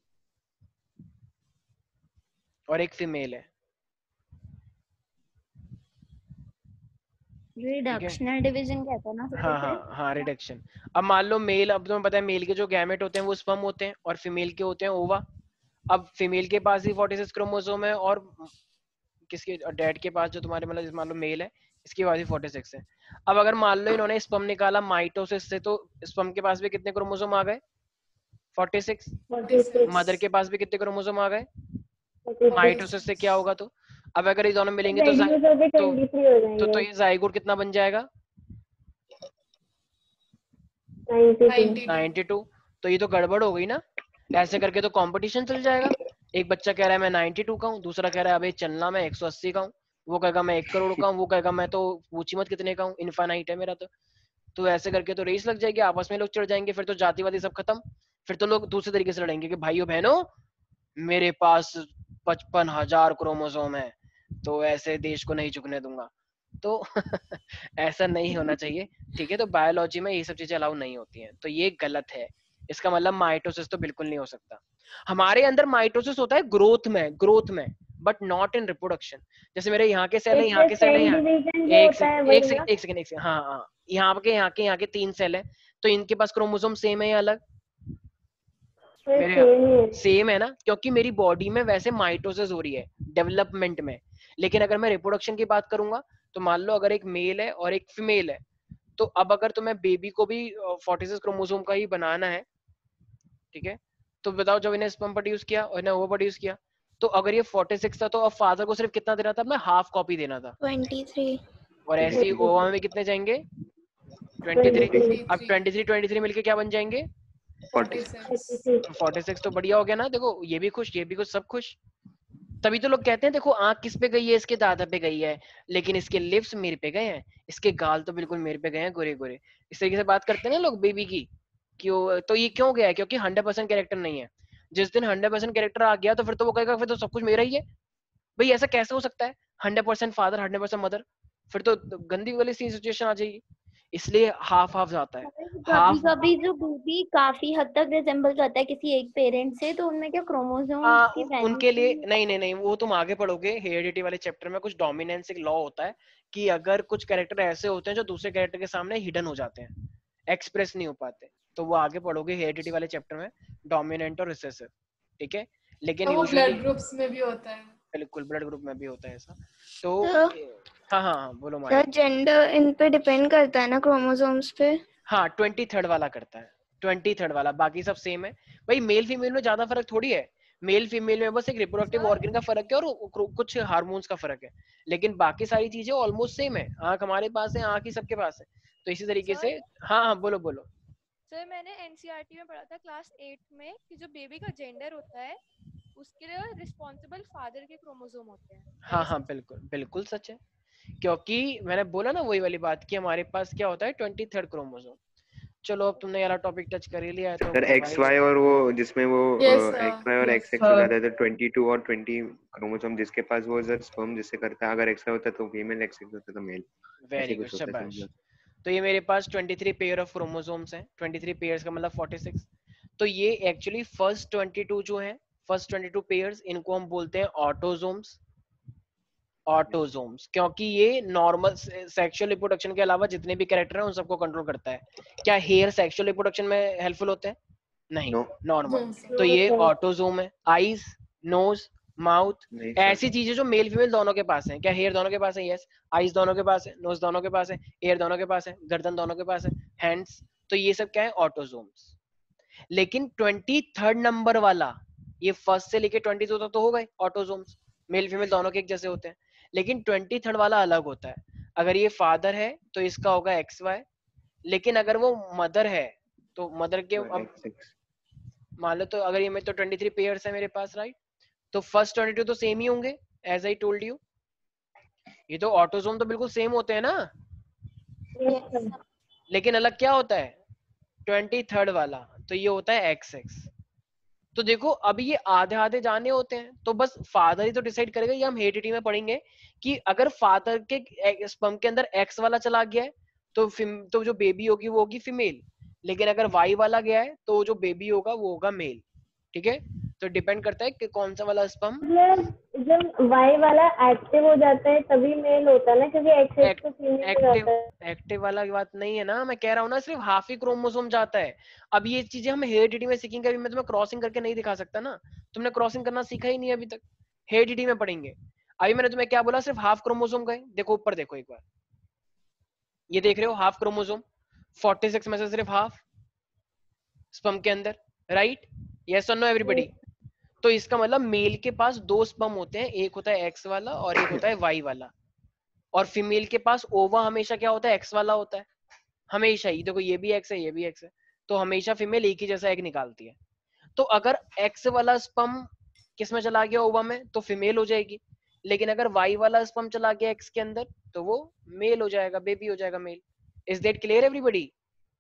और एक फीमेल है, रिडक्शनल डिवीजन कहते हैं ना सर हाँ इसे? हाँ हाँ, रिडक्शन। अब मान लो मेल, अब तुम्हें पता है मेल के जो गैमेट होते हैं वो स्पर्म होते हैं और फीमेल के होते हैं ओवा। अब फीमेल के पास ही फोर्टी सिक्स क्रोमोसोम है और किसके, डैड के पास जो तुम्हारे मतलब मान लो मेल है, इसके पास ही फोर्टी सिक्स है। अब अगर मान लो इन्होंने स्पर्म निकाला माइटोसिस से, तो स्पर्म के पास भी कितने क्रोमोसोम आ गए? Forty six. Forty-six. मदर के पास भी कितने क्रोमोसोम आ गए? forty-six. माइटोसिस से क्या होगा? तो अब अगर ये दोनों मिलेंगे तो वैल्यूज अभी तो twenty-three हो तो, तो जाएंगे। ये जाइगोट कितना बन जाएगा? ninety-two. Ninety-two. Ninety two. तो ये तो गड़बड़ हो गई ना। ऐसे करके तो कंपटीशन चल जाएगा, एक बच्चा कह रहा है मैं नाइंटी टू का हूँ, दूसरा कह रहा है अबे चलना मैं एक सौ अस्सी का हूँ, वो कहेगा मैं एक करोड़ का हूँ, वो कहेगा मैं तो पूछी मत कितने का हूँ, इनफाइनाइट है मेरा तो। तो ऐसे करके तो रेस लग जाएगी, आपस में लोग चढ़ जाएंगे, फिर तो जातिवादी सब खत्म। फिर तो लोग दूसरे तरीके से लड़ेंगे कि भाइयों बहनों, मेरे पास पचपन हजार क्रोमोसोम है, तो ऐसे देश को नहीं झुकने दूंगा। तो ऐसा नहीं होना चाहिए, ठीक है। तो बायोलॉजी में ये सब चीजें अलाउ नहीं होती हैं, तो ये गलत है। इसका मतलब माइटोसिस तो बिल्कुल नहीं हो सकता। हमारे अंदर माइटोसिस होता है ग्रोथ में, ग्रोथ में, बट नॉट इन रिप्रोडक्शन। जैसे मेरे यहाँ के सेल है, यहाँ के सेल है, यहाँ डिवीजन जो एक होता है सेकंड वही एक ना? सेकंड एक सेकंड एक सेकंड हाँ हाँ, यहाँ के यहाँ के यहाँ के तीन सेल है, तो इनके पास क्रोमोसोम सेम है या अलग? मेरे सेम ही है। सेम है ना, क्योंकि मेरी बॉडी में वैसे माइटोसिस हो रही है डेवलपमेंट में। लेकिन अगर मैं रिप्रोडक्शन की बात करूंगा, तो मान लो अगर एक मेल है और एक फीमेल है, तो अब अगर तुम्हें बेबी को भी फोर्टी सिक्स क्रोमोसोम का ही बनाना है, ठीक है, तो बताओ जब इन्हें स्पर्म प्रोड्यूस किया और इन्हें ओवा प्रोड्यूस किया, तो अगर ये फोर्टी सिक्स था तो अब फादर को सिर्फ कितना देना था? अपना हाफ कॉपी देना था। twenty-three. और ऐसे ही ओवा में भी कितने जाएंगे? Twenty three. अब ट्वेंटी थ्री ट्वेंटी थ्री मिलके क्या बन जाएंगे? Forty-six. thirty-six. Forty six. तो बढ़िया हो गया ना। देखो ये भी खुश, ये भी खुश, सब खुश। तभी तो लोग कहते हैं देखो आंख किस पे गई है, इसके दादा पे गई है, लेकिन इसके लिप्स मेरे पे गए हैं, इसके गाल तो बिल्कुल मेरे पे गए हैं, गोरे गोरे। इस तरीके से बात करते हैं ना लोग बेबी की। क्यों? तो ये क्यों गया है? क्योंकि हंड्रेड परसेंट कैरेक्टर नहीं है। जिस दिन हंड्रेड परसेंट कैरेक्टर आ गया तो फिर तो वो कहेगा फिर तो सब कुछ मेरा ही है। भाई ऐसा कैसे हो सकता है? Hundred percent father, hundred percent mother, फिर तो गंदी वाली सी सिचुएशन आ जाएगी। इसलिए हाफ हाफ जाता है। कभी हाफ कभी जो बेबी काफी हद तक रिजेंबल करता है किसी एक पेरेंट से, तो उनमें क्या क्रोमोसोम हाँ की उन- उनके लिए वैल्यू? नहीं नहीं नहीं, वो तुम आगे पढ़ोगे हेरिडिटी वाले चैप्टर में, कुछ डोमिनेंस एक लॉ होता है कि अगर कुछ कैरेक्टर ऐसे होते हैं जो दूसरे कैरेक्टर के सामने हिडन हो जाते हैं, एक्सप्रेस नहीं हो पाते, तो वो आगे पढ़ोगे हेरिडिटी वाले चैप्टर में, डोमिनेंट और रिसेसिव, ठीक है। लेकिन तो वो यूजुअली ब्लड ग्रुप्स में भी होता है। बिल्कुल ब्लड ग्रुप में भी होता है ऐसा। तो तो हाँ हाँ हाँ बोलो माया। सर जेंडर इन पे डिपेंड करता है ना क्रोमोसोम्स पे? हाँ ट्वेंटी थर्ड वाला करता है, ट्वेंटी थर्ड वाला, बाकी सब सेम है भाई। मेल फीमेल में ज्यादा फर्क थोड़ी है, मेल फीमेल में बस एक रिप्रोडक्टिव ऑर्गन का फर्क है और कुछ हार्मोन्स का फर्क है, लेकिन बाकी सारी चीजें ऑलमोस्ट सेम है। आंख हमारे पास है, आंख ही सबके पास है, तो इसी तरीके से। हाँ हाँ बोलो बोलो। सर मैंने एनसीईआरटी में पढ़ा था क्लास एट में कि जो बेबी का जेंडर होता है उसके लिए रिस्पॉन्सिबल फादर के क्रोमोसोम होते हैं। हाँ हाँ बिल्कुल बिल्कुल सच है, क्योंकि मैंने बोला ना वही वाली बात कि हमारे पास क्या होता है ट्वेंटी थर्ड क्रोमोसोम। चलो अब तुमने यार टॉपिक टच कर ही लिया है तो सर एक्स भाई वाई और वो जिसमें वो Yes, एक्स sir. वाई और Yes, एक्स एक्स हो sir. जाता है तो ट्वेंटी टू और ट्वेंटी क्रोमोसोम जिसके पास वो सर स्पर्म जिससे करता है, अगर एक्स वाई होता है तो फीमेल, एक्स एक्स होता है तो मेल, वेरी ऐसे गुड कुछ होता है शाबाश। समझो। तो ये मेरे पास twenty three pair of chromosomes हैं, ट्वेंटी थ्री पेयर्स का मतलब फोर्टी सिक्स। तो ये एक्चुअली फर्स्ट ट्वेंटी टू जो है, फर्स्ट ट्वेंटी टू पेयर्स, इनको हम बोलते हैं ऑटोजोम्स। ऑटोजोम्स क्योंकि ये नॉर्मल सेक्सुअल रिप्रोडक्शन के अलावा जितने भी कैरेक्टर हैं उन सबको कंट्रोल करता है। क्या हेयर सेक्सुअल रिप्रोडक्शन में हेल्पफुल होते हैं? नहीं, नो नॉर्मल। No, sir. तो ये sir. ऑटोजोम है। आईज, नोज, माउथ, नहीं सर, ऐसी चीजें जो मेल फीमेल दोनों के पास है। क्या हेयर दोनों के पास है? यस। आईज दोनों के पास है, नोज दोनों के पास है, एयर दोनों के पास है, गर्दन दोनों के पास है, हैंड्स। तो ये सब क्या है? ऑटोजोम्स। लेकिन ट्वेंटी थर्ड नंबर वाला, ये फर्स्ट से लेके ट्वेंटी टू तक तो हो गए ऑटोजोम्स, मेल फीमेल दोनों के एक जैसे होते हैं। लेकिन ट्वेंटी थर्ड वाला अलग होता है। अगर ये फादर है तो इसका होगा एक्स वाई, लेकिन अगर वो मदर है तो मदर के अब एक्स एक्स मान लो, तो अगर ये में तो ट्वेंटी थ्री पेयर्स है मेरे पास, राइट? तो फर्स्ट ट्वेंटी टू तो सेम ही होंगे, एज आई टोल्ड यू। ये तो ऑटोजोम तो बिल्कुल सेम होते हैं ना, Yes, sir. लेकिन अलग क्या होता है? ट्वेंटी थर्ड वाला, तो ये होता है एक्स एक्स। तो देखो अभी ये आधे आधे जाने होते हैं, तो बस फादर ही तो डिसाइड करेगा। ये हम हेरिडिटी में पढ़ेंगे कि अगर फादर के स्पर्म के अंदर एक्स वाला चला गया है तो फिम, तो जो बेबी होगी वो होगी फीमेल, लेकिन अगर वाई वाला गया है तो जो बेबी होगा वो होगा मेल। ठीक है, तो डिपेंड करता है कि कौन सा वाला स्पर्म। मतलब जब वाई वाला एक्टिव हो जाता है तभी मेल होता है ना, क्योंकि एक्स एक्स तो फीमेल हो एक्टिव जाता है। एक्टिव वाला की बात नहीं है ना, मैं कह रहा हूँ ना सिर्फ हाफ ही क्रोमोसोम जाता है। अब ये चीजें हम हेरिडिटी में सीखेंगे, अभी मैं तुम्हें क्रॉसिंग करके नहीं दिखा सकता ना, तुमने क्रॉसिंग करना सीखा ही नहीं अभी तक, हेरिडिटी में पढ़ेंगे। अभी मैंने तुम्हें क्या बोला? सिर्फ हाफ क्रोमोसोम गए। देखो ऊपर देखो एक बार, ये देख रहे हो हाफ क्रोमोसोम, फोर्टी सिक्स में से सिर्फ हाफ स्पर्म के अंदर, राइट? यस और नो एवरीबॉडी? तो इसका मतलब मेल के पास दो स्पर्म होते हैं, एक होता है एक्स वाला और एक होता है वाई वाला। और फीमेल के पास ओवा हमेशा क्या होता है? एक्स वाला होता है हमेशा ही। देखो ये भी एक्स है, ये भी एक्स है, तो हमेशा फीमेल एक ही जैसा एग निकालती है। तो अगर एक्स वाला स्पर्म किस में चला गया? ओवा में, तो फीमेल हो जाएगी। लेकिन अगर वाई वाला स्पर्म चला गया एक्स के अंदर तो वो मेल हो जाएगा, बेबी हो जाएगा male. Is that clear everybody?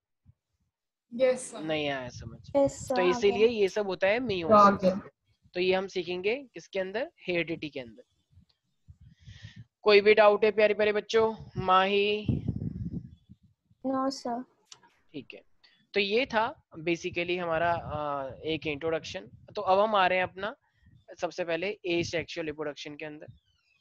Yes, sir. नहीं आया समझ? यस तो सर, इसीलिए ये सब होता है So, मियोसिस। again. तो ये हम सीखेंगे किसके अंदर? हेरिडिटी के अंदर। कोई भी डाउट है प्यारे प्यारे बच्चों? माही? No sir. ठीक है, तो ये था बेसिकली हमारा आ, एक इंट्रोडक्शन। तो अब हम आ रहे हैं अपना सबसे पहले ए सेक्सुअल रिप्रोडक्शन के अंदर।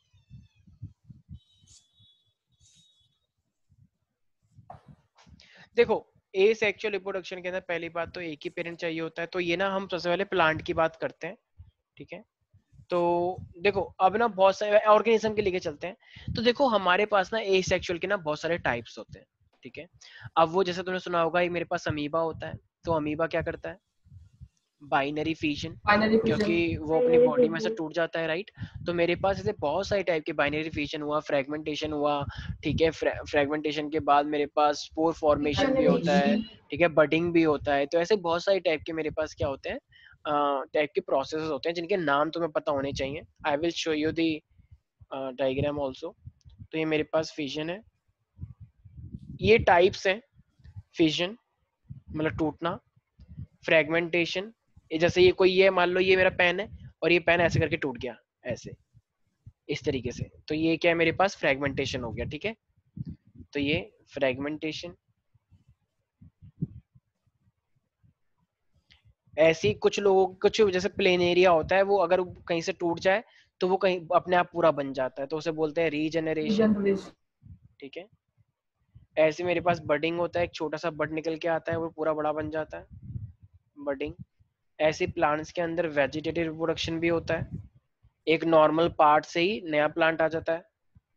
देखो ए सेक्सुअल रिप्रोडक्शन के अंदर पहली बात तो एक ही पेरेंट चाहिए होता है। तो ये ना हम सबसे पहले प्लांट की बात करते हैं, ठीक है? तो देखो अब ना बहुत सारे ऑर्गेनिज्म के लेके चलते हैं। तो देखो हमारे पास ना ए सेक्सुअल के ना बहुत सारे टाइप्स होते हैं, ठीक है? अब वो जैसे तुमने सुना होगा, ये मेरे पास अमीबा होता है। तो अमीबा क्या करता है? Binary fission, Binary fission. क्योंकि वो अपनी Binary बॉडी में से fission. टूट जाता है, राइट? तो मेरे पास ऐसे बहुत सारे टाइप के बाइनरी फिजन हुआ, फ्रेगमेंटेशन हुआ, ठीक है? फ्रेगमेंटेशन के बाद मेरे पास स्पोर फॉर्मेशन भी होता है, ठीक है? बडिंग भी होता है। तो ऐसे बहुत सारे टाइप के मेरे पास क्या होते हैं, टाइप के प्रोसेस होते हैं जिनके नाम तुम्हें पता होने चाहिए। I will show you the diagram also. तो ये मेरे पास फिजन है, ये टाइप्स हैं। फिजन मतलब टूटना, फ्रेगमेंटेशन, ये जैसे ये कोई ये मान लो ये मेरा पेन है और ये पेन ऐसे करके टूट गया, ऐसे इस तरीके से, तो ये क्या है? मेरे पास फ्रेगमेंटेशन हो गया, ठीक है? तो ये फ्रेगमेंटेशन। ऐसे ही कुछ लोगों कुछ जैसे प्लेनेरिया होता है, वो अगर कहीं से टूट जाए तो वो कहीं अपने आप पूरा बन जाता है, तो उसे बोलते हैं रीजनरेशन। Regeneration. ठीक है। ऐसे मेरे पास बडिंग होता है, एक छोटा सा बड निकल के आता है, वो पूरा बड़ा बन जाता है, बडिंग। ऐसे प्लांट्स के अंदर वेजिटेटिव रिप्रोडक्शन भी होता है, एक नॉर्मल पार्ट से ही नया प्लांट आ जाता है।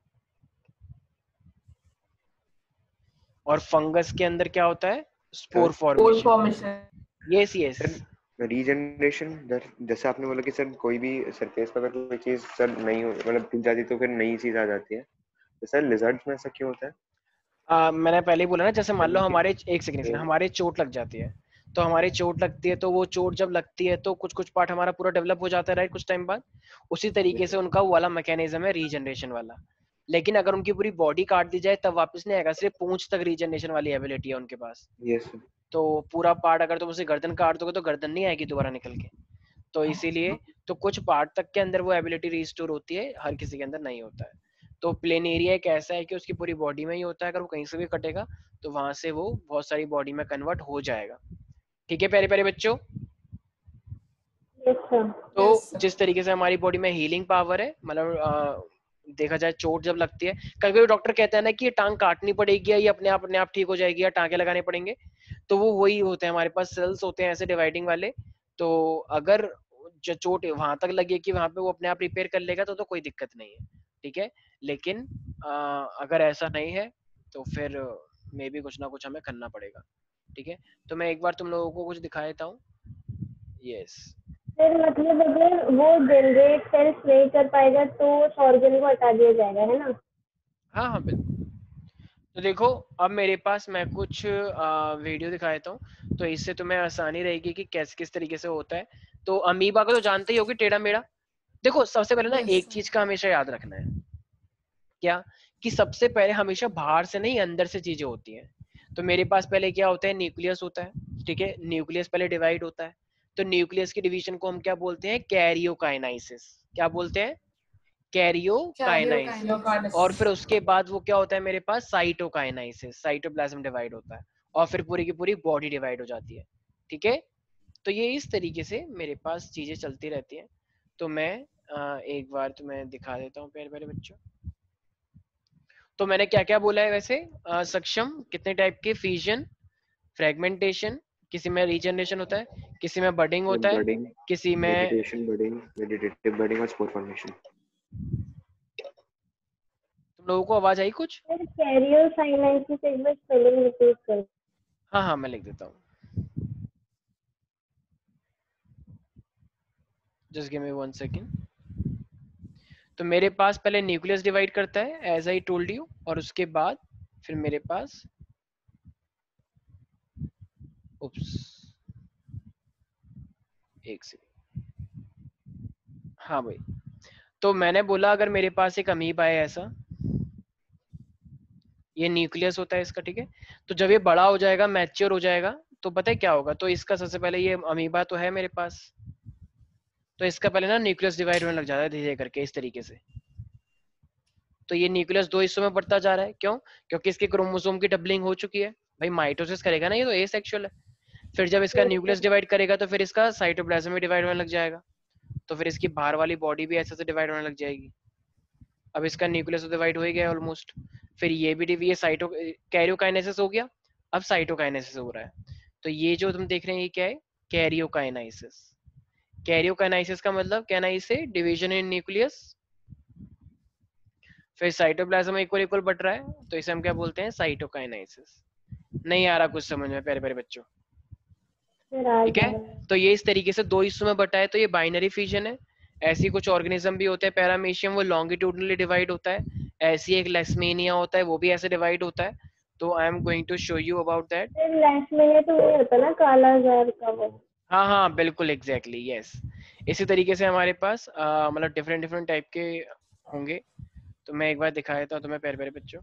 और फंगस के अंदर क्या होता है, spore Pore formation. formation. Yes yes. Sir regeneration जैसे आपने बोला कि सर कोई भी सरफेस पर अगर कोई चीज सर नहीं हो मतलब टूट जाती तो फिर नई चीज आ जाती है, तो सर लिजर्ड्स में ऐसा क्यों होता है? आ, मैंने पहले ही बोला ना, जैसे मान लो यानी कि हमारे एक सेकंड ये- हमारे चोट लग जाती है, तो हमारी चोट लगती है, तो वो चोट जब लगती है तो कुछ कुछ पार्ट हमारा पूरा डेवलप हो जाता है, राइट, कुछ टाइम बाद। उसी तरीके से उनका वो वाला मैकेनिज्म है रीजनरेशन वाला। लेकिन अगर उनकी पूरी बॉडी काट दी जाए तब वापस नहीं आएगा, सिर्फ पूंछ तक रीजनरेशन वाली एबिलिटी है उनके पास। Yes sir. तो पूरा पार्ट अगर तुम उसे गर्दन काट दोगे तो गर्दन नहीं आएगी दोबारा निकल के। तो इसीलिए तो कुछ पार्ट तक के अंदर वो एबिलिटी रिस्टोर होती है, हर किसी के अंदर नहीं होता है। तो प्लेन एरिया एक ऐसा है कि उसकी पूरी बॉडी में ही होता है, अगर वो कहीं से भी कटेगा तो वहां से वो बहुत सारी बॉडी में कन्वर्ट हो जाएगा। ठीक है प्यारे प्यारे बच्चों। Yes sir. तो Yes, sir. जिस तरीके से हमारी बॉडी में हीलिंग पावर है, मतलब अ, देखा जाए चोट जब लगती है, कभी कभी डॉक्टर कहते हैं ना कि ये टांग काटनी पड़ेगी या ये अपने आप अपने आप ठीक हो जाएगी या टांके लगाने पड़ेंगे, तो वो वही होते हैं, हमारे पास सेल्स होते हैं ऐसे डिवाइडिंग वाले। तो अगर जो चोट वहां तक लगे कि वहां पे वो अपने आप रिपेयर कर लेगा तो तो कोई दिक्कत नहीं है। ठीक है। लेकिन आ, अगर ऐसा नहीं है तो फिर मे भी कुछ ना कुछ हमें करना पड़ेगा। ठीक है। तो मैं एक बार तुम लोगों को कुछ दिखा देता हूँ। यस। फिर मतलब अगर वो जनरेट सेल्स नहीं कर पाएगा तो उस ऑर्गन को हटा दिया जाएगा, है ना? हाँ हाँ बिल्कुल। तो देखो अब मेरे पास मैं कुछ आ, वीडियो दिखा देता हूँ, तो इससे तुम्हें आसानी रहेगी कि कैसे किस तरीके से होता है। तो अमीबा को तो जानते ही होगी, टेढ़ा मेढ़ा। देखो सबसे पहले ना Yes, एक sir. चीज का हमेशा याद रखना है, क्या, कि सबसे पहले हमेशा बाहर से नहीं अंदर से चीजें होती हैं। तो मेरे पास पहले क्या होता है, न्यूक्लियस होता है। ठीक है। न्यूक्लियस पहले डिवाइड होता है, तो न्यूक्लियस की डिवीजन को हम क्या बोलते हैं, कैरियोकाइनाइसिस। क्या बोलते हैं, कैरियोकाइनाइसिस। Cariokinesis. और फिर उसके बाद वो क्या होता है मेरे पास, साइटोकाइनाइसिस, साइटोप्लाज्म डिवाइड होता है, और फिर पूरी की पूरी बॉडी डिवाइड हो जाती है। ठीक है। तो ये इस तरीके से मेरे पास चीजें चलती रहती हैं। तो मैं अ, एक बार तुम्हें दिखा देता हूँ प्यारे प्यारे बच्चों। तो मैंने क्या क्या बोला है वैसे, अ, सक्षम कितने टाइप के, फिजन, फ्रेगमेंटेशन, किसी में रीजनरेशन होता है, किसी में बडिंग होता है, बडिंग, किसी में वेजिटेशन बडिंग, वेजिटेटिव बडिंग और स्पोर फॉर्मेशन। तुम लोगों को आवाज आई कुछ? फिर कैरियोकाइनेसिस एक बार स्पेलिंग रिपीट कर। हाँ हाँ मैं लिख देता हूँ, just give me one second. तो मेरे पास पहले न्यूक्लियस डिवाइड करता है एज आई टोल्ड यू, और उसके बाद फिर मेरे पास उप्स एक सेकेंड, हाँ भाई। तो मैंने बोला अगर मेरे पास एक अमीबा है ऐसा, ये न्यूक्लियस होता है इसका। ठीक है। तो जब ये बड़ा हो जाएगा, मैच्योर हो जाएगा, तो पता है क्या होगा, तो इसका सबसे पहले, ये अमीबा तो है मेरे पास, तो इसका पहले ना न्यूक्लियस डिवाइड होने लग जाता है धीरे धीरे करके इस तरीके से। तो ये न्यूक्लियस दो हिस्सों में बढ़ता जा रहा है, क्यों, क्योंकि इसके क्रोमोसोम की डबलिंग हो चुकी है। भाई माइटोसिस करेगा ना, ये तो एसेक्सुअल है। फिर जब इसका न्यूक्लियस डिवाइड करेगा तो फिर इसका साइटोप्लाज्म में डिवाइड होने लग जाएगा, तो फिर इसकी बाहर वाली बॉडी भी ऐसे से डिवाइड होने लग जाएगी। अब इसका न्यूक्लियस डिवाइड हो ही गया ऑलमोस्ट, फिर ये भी ये साइटो कैरियोकाइनेसिस हो गया, अब साइटोकाइनेसिस हो रहा है। तो ये जो तुम देख रहे हैं ये क्या है, कैरियोकाइनाइसिस। कैरियोकाइनाइसिस का मतलब कहना इसे डिवीजन इन न्यूक्लियस, फिर साइटोप्लाज्म इक्वल इक्वल बट रहा है, तो इसे हम क्या बोलते हैं, साइटोकाइनाइसिस। नहीं आ रहा कुछ समझ में प्यारे प्यारे बच्चों? फिर आ ठीक है। जाएगा। तो ये इस तरीके से दो हिस्सों में बटा है, तो ये बाइनरी फिजन है। ऐसी कुछ ऑर्गेनिज्म भी होते हैं पैरामीशियम, वो लॉन्गिट्यूडनली डिवाइड होता है। ऐसी एक लेस्मेनिया होता है, वो भी ऐसे डिवाइड होता है। तो I am going to show you about that. फिर लास्ट में तो वो होता है ना काला जार का वो। हाँ हाँ बिल्कुल एग्जैक्टली यस। इसी तरीके से हमारे पास अ, मतलब डिफरेंट डिफरेंट टाइप के होंगे। तो मैं एक बार दिखा देता हूँ तुम्हें प्यारे प्यारे बच्चों।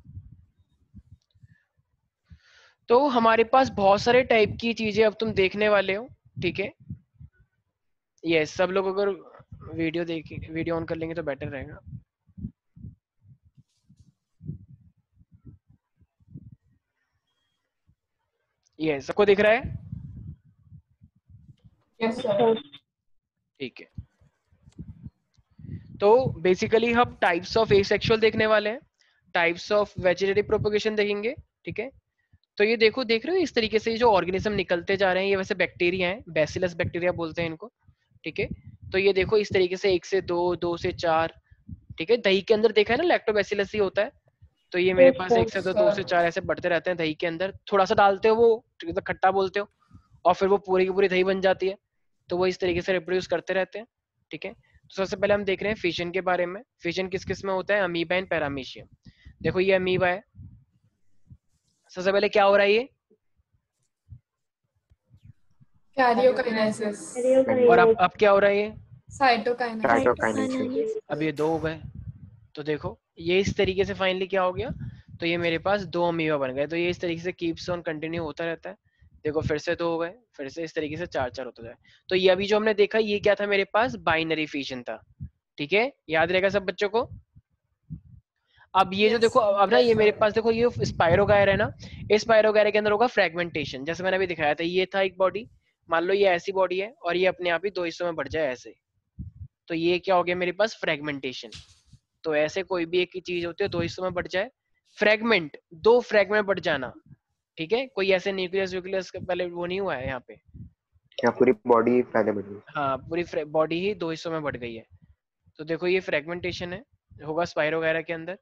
तो हमारे पास बहुत सारे टाइप की चीजें अब तुम देखने वाले हो। ठीक है। यस सब लोग अगर वीडियो देख वीडियो ऑन कर लेंगे तो बेटर रहेगा। ये सबको दिख रहा है? Yes sir. ठीक है, तो बेसिकली हम टाइप्स ऑफ एसेक्सुअल देखने वाले हैं, टाइप्स ऑफ वेजिटेटिव प्रोपगेशन देखेंगे, ठीक है। तो ये देखो, देख रहे हो इस तरीके से जो ऑर्गेनिज्म निकलते जा रहे हैं, ये वैसे बैक्टीरिया हैं, बैसिलस बैक्टीरिया बोलते हैं इनको, ठीक है। तो ये देखो इस तरीके से एक से दो, दो से चार, ठीक है। दही के अंदर देखा है ना, लैक्टोबैसिलस ही होता है। तो ये मेरे पास एक से दो, दो से चार ऐसे बढ़ते रहते हैं दही के अंदर। थोड़ा सा डालते हो वो तो खट्टा बोलते हो, और फिर वो पूरी की पूरी दही बन जाती है। तो वो इस तरीके से रिप्रोड्यूस करते रहते हैं, ठीक है। तो सबसे पहले हम देख रहे हैं फिशन के बारे में। फिशन किस किस में होता है? Amoeba and paramecium. देखो ये अमीबा है, सबसे पहले क्या हो रहा है ये, कैरियोकाइनेसिस। और अब अब क्या हो रहा है ये, साइटोकाइनेसिस। साइटोकाइनेसिस। अब ये दो हो गए। तो देखो ये इस तरीके से फाइनली क्या हो गया, तो ये मेरे पास दो अमीबा बन गए। तो ये इस तरीके से कीप्स ऑन कंटिन्यू होता रहता है। देखो फिर से दो हो गए, फिर से इस तरीके से चार चार होता जाए। तो ये अभी जो हमने देखा, ये क्या था मेरे पास, बाइनरी फिशन था, ठीक है। याद रहेगा सब बच्चों को। अब ये जो Yes, देखो, अब ना yes, ये मेरे sir. पास देखो, ये स्पाइरोगायर है ना, इस स्पाइरोगायर के अंदर होगा फ्रेगमेंटेशन। जैसे मैंने अभी दिखाया था, ये था एक बॉडी, मान लो ये ऐसी बॉडी है, और ये अपने आप ही दो हिस्सों में बढ़ जाए ऐसे, तो ये क्या हो गया मेरे पास, फ्रेगमेंटेशन। तो ऐसे कोई भी एक ही चीज होती है, दो हिस्सों में बढ़ जाए, फ्रेगमेंट, दो फ्रेगमेंट बढ़ जाना, ठीक है। कोई ऐसे न्यूक्लियस न्यूक्लियस पहले वो नहीं हुआ है यहाँ पे, यहाँ पूरी बॉडी पहले बढ़ गई। हाँ पूरी बॉडी ही दो हिस्सों में बढ़ गई है। तो देखो ये फ्रेगमेंटेशन है, होगा स्पाइरोगायरा के अंदर।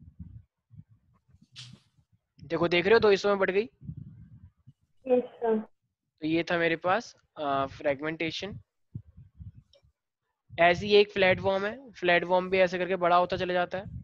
देखो देख रहे हो, दो हिस्सों में बढ़ गई। Yes sir. तो ये था मेरे पास फ्रेगमेंटेशन। ऐसी एक फ्लैट वॉर्म है, फ्लैट वॉर्म भी ऐसे करके बड़ा होता चले जाता है।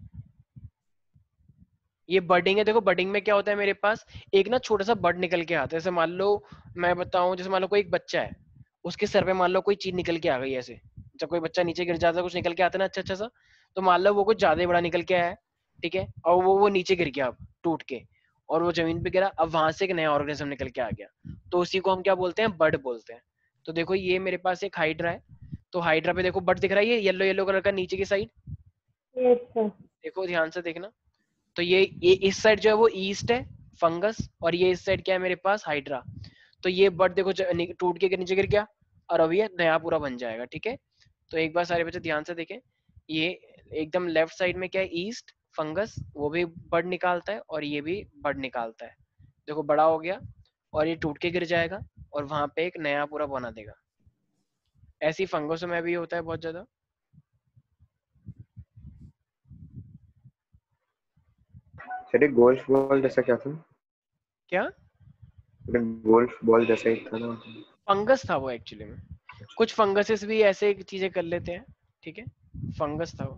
ये बडिंग है, देखो बडिंग में क्या होता है मेरे पास, एक ना छोटा सा बड निकल के आता है। जैसे मान लो मैं बताऊं, जैसे मान लो कोई एक बच्चा है, उसके सर पे मान लो कोई चीज निकल के आ गई ऐसे, जब कोई बच्चा नीचे गिर जाता है कुछ निकल के आता है ना अच्छा अच्छा सा, तो मान लो वो कुछ ज्यादा ही बड़ा निकल के आया है, ठीक है, और वो वो नीचे गिर गया अब टूट के, और वो जमीन पे गिरा, अब वहां से एक नया ऑर्गेनिज्म निकल के आ गया, तो उसी को हम क्या बोलते हैं, बड बोलते हैं। तो देखो ये मेरे पास एक हाइड्रा है, तो हाइड्रा पे देखो बड दिख रहा है, ये येलो येलो कलर का नीचे की साइड, यस सर। देखो ध्यान से देखना। तो ये ये इस साइड जो है वो ईस्ट है फंगस, और ये इस साइड क्या है मेरे पास, हाइड्रा। तो ये बड देखो टूट के नीचे गिर गया, और अब ये नया पूरा बन जाएगा, ठीक है। तो एक बार सारे बच्चे ध्यान से देखें, ये एकदम लेफ्ट साइड में क्या है, ईस्ट फंगस, वो भी बड निकालता है, और ये भी बड निकालता है। देखो बड़ा हो गया, और ये टूट के गिर जाएगा, और वहां पे एक नया पूरा बना देगा। ऐसी फंगसों में भी होता है बहुत ज्यादा। सर एक गोल्फ बॉल जैसा क्या था? क्या? गोल्फ बॉल जैसा ही था ना? फंगस था वो एक्चुअली में, कुछ फंगसेस भी ऐसे चीजें कर लेते हैं, ठीक है, फंगस था वो।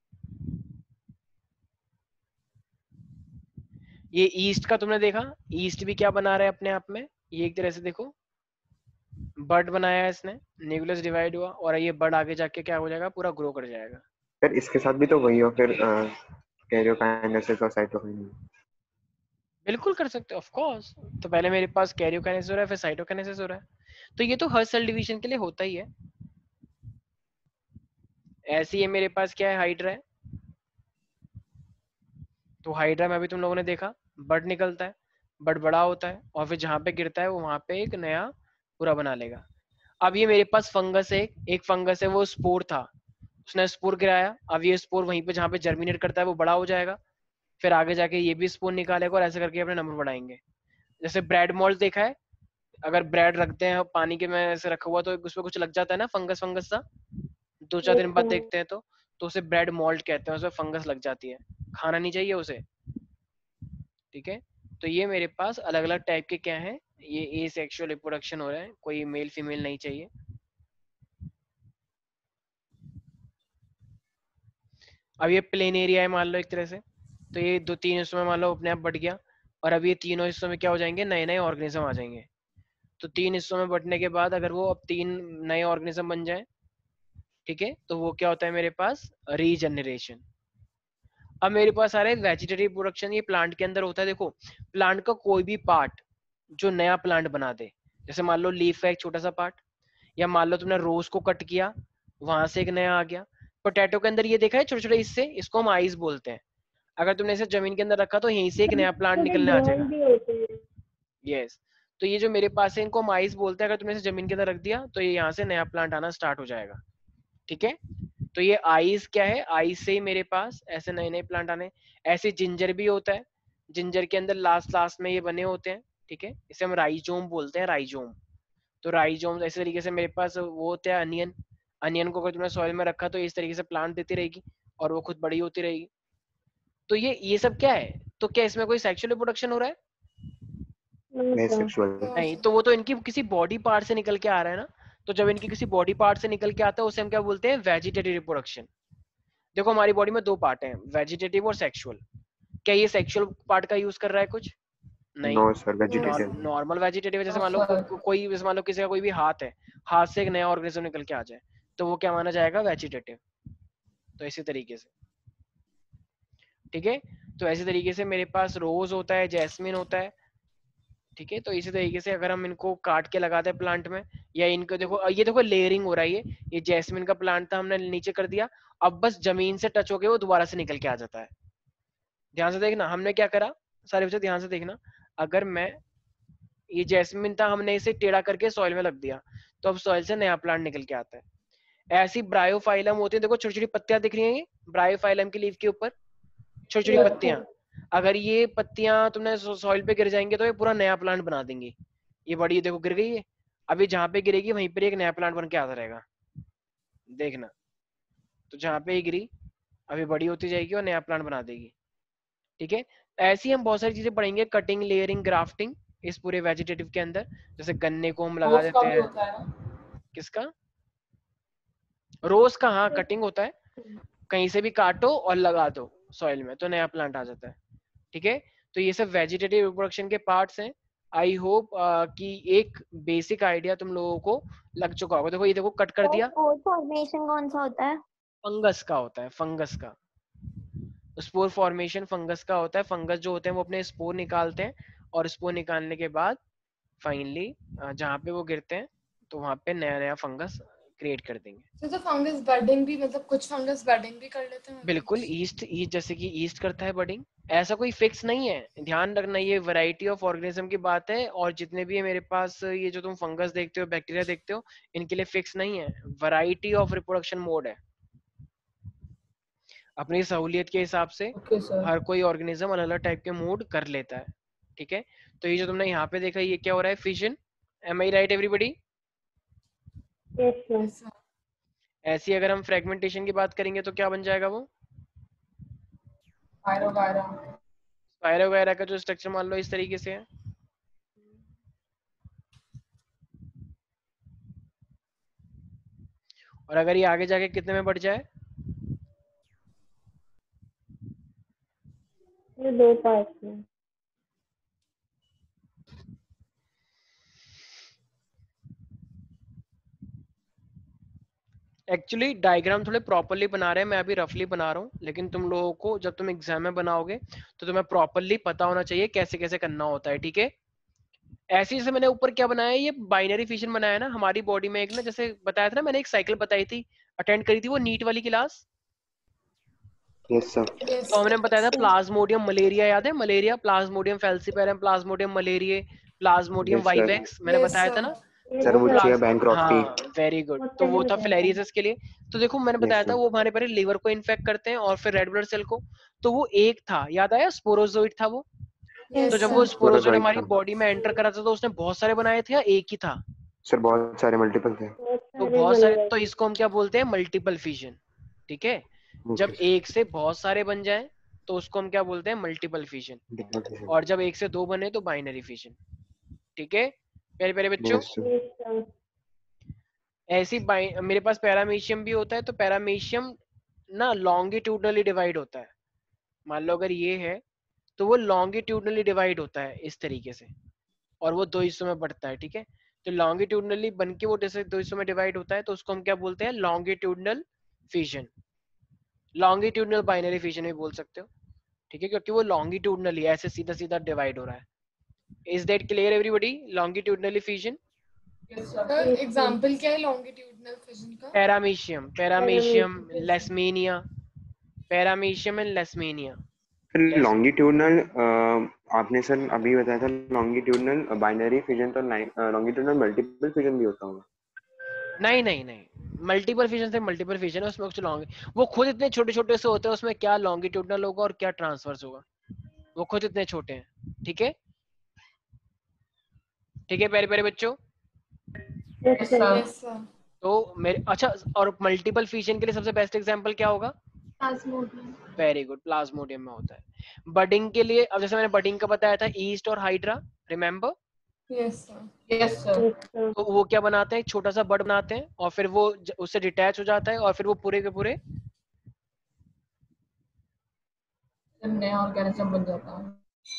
ये ईस्ट का तुमने देखा, ईस्ट भी क्या बना रहा है अपने आप में, ये एक तरह से देखो बर्ड बनाया है इसने, न्यूक्लियस डिवाइड हुआ, और ये बर्ड आगे जाके क्या हो जाएगा, पूरा ग्रो कर जाएगा। सर इसके साथ भी तो वही हो फिर, कैरियोकाइनेसिस और साइटोकाइनेसिस। बिल्कुल कर सकते हो ऑफ कोर्स। तो पहले मेरे पास कैरियोकाइनेसिस हो रहा है, फिर साइटोकाइनेसिस हो रहा है। तो ये तो हर सेल डिवीजन के लिए होता ही है। ऐसे ही मेरे पास क्या है, हाइड्रा है। तो हाइड्रा में अभी तुम लोगों ने देखा, बर्ड निकलता है, बर्ड बड़ा होता है, और फिर जहां पे गिरता है वो वहां पे एक नया पूरा बना लेगा। अब ये मेरे पास फंगस है, एक फंगस है, वो स्पोर था, उसने स्पोर गिराया, अब ये स्पोर वहीं पे जहां पे जर्मिनेट करता है वो बड़ा हो जाएगा, फिर आगे जाके ये भी स्पोर निकालेगा, और ऐसे करके अपने नंबर बढ़ाएंगे। जैसे ब्रेड मोल्ड देखा है, अगर ब्रेड रखते हैं पानी के में ऐसे रखा हुआ, तो उसमें कुछ लग जाता है ना फंगस फंगस सा, दो चार दिन बाद देखते हैं तो तो उसे ब्रेड मोल्ड कहते हैं, उसमें फंगस लग जाती है, खाना नहीं चाहिए उसे, ठीक है। तो ये मेरे पास अलग अलग टाइप के क्या हैं, ये ए सेक्सुअल रिप्रोडक्शन हो रहा है, कोई मेल फीमेल नहीं चाहिए। अब ये प्लेन एरिया है मान लो एक तरह से, तो ये दो तीन हिस्सों में मान लो अपने आप बढ़ गया, और अब ये तीनों हिस्सों में क्या हो जाएंगे, नए नए ऑर्गेनिज्म आ जाएंगे। तो तीन हिस्सों में बंटने के बाद अगर वो अब तीन नए ऑर्गेनिज्म बन जाए, ठीक है, तो वो क्या होता है मेरे पास, रीजनरेशन। अब मेरे पास आ रहा है वेजिटेटिव प्रोडक्शन, ये प्लांट के अंदर होता है। देखो प्लांट का कोई भी पार्ट जो नया प्लांट बना दे, जैसे मान लो लीफ का एक छोटा सा पार्ट, या मान लो तुमने रोज को कट किया, वहां से एक नया आ गया। पोटैटो के अंदर ये देखा है छोटे छोटे हिस्से, इसको हम आइस बोलते हैं। अगर तुमने इसे जमीन के अंदर रखा तो यहीं से एक नया प्लांट निकलने आ जाएगा। यस, तो ये जो मेरे पास है इनको हम आइस बोलते हैं। अगर तुमने इसे जमीन के अंदर रख दिया तो ये यहाँ से नया प्लांट आना स्टार्ट हो जाएगा, ठीक है। तो ये आइस क्या है, आइस से ही मेरे पास ऐसे नए नए प्लांट आने। ऐसे जिंजर भी होता है, जिंजर के अंदर लास्ट लास्ट में ये बने होते हैं, ठीक है। इसे हम राइजोम बोलते हैं, राइजोम। तो राइजोम ऐसे तरीके से मेरे पास वो होता है अनियन। अनियन को अगर तुमने सॉइल में रखा तो इस तरीके से प्लांट देती रहेगी और वो खुद बड़ी होती रहेगी। तो ये ये सब क्या है, तो क्या इसमें कोई सेक्सुअल रिप्रोडक्शन हो रहा है? नहीं सेक्सुअल। नहीं, तो वो तो इनकी किसी बॉडी पार्ट से निकल के आ रहा है ना। तो जब इनकी किसी बॉडी पार्ट से निकल के आता है उसे हम क्या बोलते हैं, वेजिटेटिव रिप्रोडक्शन। देखो हमारी बॉडी में दो पार्ट हैं, वेजिटेटिव और सेक्सुअल। क्या ये सेक्सुअल पार्ट का यूज कर रहा है कुछ? नहीं, no sir, vegetative. Normal vegetative. जैसे मान लो को, कोई जैसे मान लो किसी का कोई भी हाथ है, हाथ से एक नया ऑर्गेनिज्म निकल के आ जाए तो वो क्या माना जाएगा, वेजिटेटिव। तो इसी तरीके से, ठीक है। तो ऐसे तरीके से मेरे पास रोज होता है, जैस्मिन होता है, ठीक है। तो इसी तरीके से अगर हम इनको काट के लगाते हैं प्लांट में, या इनको देखो, ये देखो लेयरिंग हो रहा है। ये ये जैस्मिन का प्लांट था, हमने नीचे कर दिया, अब बस जमीन से टच होके वो दोबारा से निकल के आ जाता है। ध्यान से देखना हमने क्या करा, सारे बच्चे ध्यान से देखना। अगर मैं, ये जैस्मिन था, हमने इसे टेढ़ा करके सॉइल में लग दिया तो अब सॉइल से नया प्लांट निकल के आता है। ऐसी ब्रायोफाइलम होती है, देखो छोटी छोटी पत्तियां दिख रही हैं, ये ब्रायोफाइलम की लीफ के ऊपर छोटी छोटी पत्तियां। अगर ये पत्तियां तुमने सॉइल पे गिर जाएंगे तो ये पूरा नया प्लांट बना देंगी। ये बड़ी देखो गिर गई है, अभी जहां पे गिरेगी वहीं पर एक नया प्लांट बन के आता रहेगा, देखना। तो जहां पे ये गिरी अभी बड़ी होती जाएगी और नया प्लांट बना देगी, ठीक है। ऐसी हम बहुत सारी चीजें पढ़ेंगे, कटिंग, लेयरिंग, ग्राफ्टिंग, इस पूरे वेजिटेटिव के अंदर। जैसे गन्ने को हम लगा देते हैं, किसका, रोज का, हाँ कटिंग होता है, कहीं से भी काटो और लगा दो सॉइल में तो नया प्लांट आ जाता है, ठीक है। तो ये सब वेजिटेटिव रिप्रोडक्शन के पार्ट्स हैं। आई होप कि एक बेसिक आइडिया तुम लोगों को लग चुका होगा। देखो ये देखो कट कर दिया। स्पोर फॉर्मेशन कौन सा होता है? फंगस का होता है, फंगस का। स्पोर फॉर्मेशन फंगस का होता है। फंगस जो होते हैं वो अपने स्पोर निकालते हैं और स्पोर निकालने के बाद फाइनली जहाँ पे वो गिरते हैं तो वहाँ पे नया नया फंगस क्रिएट कर देंगे। तो फंगस बडिंग भी, मतलब कुछ फंगस बडिंग भी कर लेते हैं? बिल्कुल, ईस्ट ईस्ट जैसे कि ईस्ट करता है बडिंग, ऐसा कोई फिक्स नहीं है, ध्यान रखना। ये वैरायटी ऑफ ऑर्गेनिज्म की बात है। और जितने भी है मेरे पास, ये जो तुम फंगस देखते हो, बैक्टीरिया देखते हो, इनके लिए फिक्स नहीं है, वैरायटी ऑफ रिप्रोडक्शन मोड है। अपनी सहूलियत के हिसाब से okay, हर कोई ऑर्गेनिज्म अलग अलग टाइप के मोड कर लेता है, ठीक है। तो ये जो तुमने यहाँ पे देखा, ये क्या हो रहा है, fission. Am I right everybody? Yes sir. ऐसी अगर हम फ्रेगमेंटेशन की बात करेंगे तो क्या बन जाएगा वो, पायरोगायरा। पायरोगायरा का जो स्ट्रक्चर मान लो इस तरीके से है। और अगर ये आगे जाके कितने में बढ़ जाए, ये दो पार्ट में। एक्चुअली डायग्राम थोड़े प्रॉपरली बना रहे हैं, मैं अभी रफली बना रहा हूँ, लेकिन तुम लोगों को जब तुम एग्जाम में बनाओगे तो तुम्हें प्रॉपरली पता होना चाहिए कैसे कैसे करना होता है, ठीक है। ऐसे जैसे मैंने ऊपर क्या बनाया है, ये बाइनरी फिशन बनाया ना हमारी बॉडी में। एक ना, जैसे बताया था ना मैंने, एक साइकिल बताई थी, अटेंड करी थी वो नीट वाली क्लास। Yes sir. तो हमने बताया था प्लाज्मोडियम मलेरिया, याद है, malaria, plasmodium falciparum, plasmodium malariae, plasmodium Yes, sir. Vivax, मैंने Yes, बताया था sir. ना। सर वो चाहिए बैंक्रॉफ्टी। हाँ वेरी गुड। तो वो था फिलारियसिस के लिए। तो देखो मैंने बताया Yes, था sir. वो हमारे पहले लिवर को इन्फेक्ट करते हैं और फिर रेड ब्लड सेल को। तो वो एक था, याद आया, स्पोरोजोइड था वो। Yes, तो जब sir. वो स्पोरोजोइड Sporozoid हमारी था। बॉडी में एंटर करा था तो उसने बहुत सारे बनाए थे या एक ही था? सर बहुत सारे मल्टीपल थे। तो बहुत सारे, तो इसको हम क्या बोलते हैं, मल्टीपल फिजन, ठीक है। जब Okay. एक से बहुत सारे बन जाए तो उसको हम क्या बोलते हैं, मल्टीपल फिजन। और जब एक से दो बने तो बाइनरी फिजन, ठीक है प्यारे प्यारे बच्चों। Yes, sir. ऐसी मेरे पास पैरामीशियम भी होता है। तो पैरामीशियम ना लॉन्गिट्यूडनली डिवाइड होता है। मान लो अगर ये है तो वो लॉन्गिट्यूडनली डिवाइड होता है इस तरीके से, और वो दो हिस्सों में बढ़ता है, ठीक है। तो लॉन्गिट्यूडनली बन के वो जैसे दो हिस्सों में डिवाइड होता है तो उसको हम क्या बोलते हैं, longitudinal fission, longitudinal binary fission भी बोल सकते हो, ठीक है, क्योंकि वो लॉन्गिट्यूडनली ऐसे सीधा सीधा डिवाइड हो रहा है। Is that clear everybody, longitudinally fission? Sir example क्या है लॉन्गिट्यूडनल फिजन का? Paramecium, paramecium, leishmania, paramecium and leishmania. Yes. Longitudinal आपने सर अभी बताया था लॉन्गिट्यूडनल बाइनरी फिजन तो लॉन्गिट्यूडनल मल्टीपल फिजन भी होता होगा। नहीं नहीं नहीं मल्टीपल फिजन से मल्टीपल फिजन है उसमें कुछ लॉन्ग वो खुद इतने छोटे छोटे से होते हैं उसमें क्या लॉन्गिट्यूडनल होगा और क्या ट्रांसवर्स होगा वो खुद इतने छोटे हैं। ठीक है ठीक है प्यारे प्यारे बच्चों। Yes, sir. Yes, sir. तो मेरे अच्छा और मल्टीपल फिजन के लिए सबसे बेस्ट एग्जांपल क्या होगा? Plasmodium. वेरी गुड प्लाज्मोडियम में होता है। बडिंग के लिए अब जैसे मैंने बडिंग का बताया था ईस्ट और hydra remember. Yes, sir. Yes, sir. Yes, sir. तो वो क्या बनाते हैं एक छोटा सा बड बनाते हैं और फिर वो ज- उससे डिटैच हो जाता है और फिर वो पूरे के पूरे नया ऑर्गेनिज्म बन जाता है।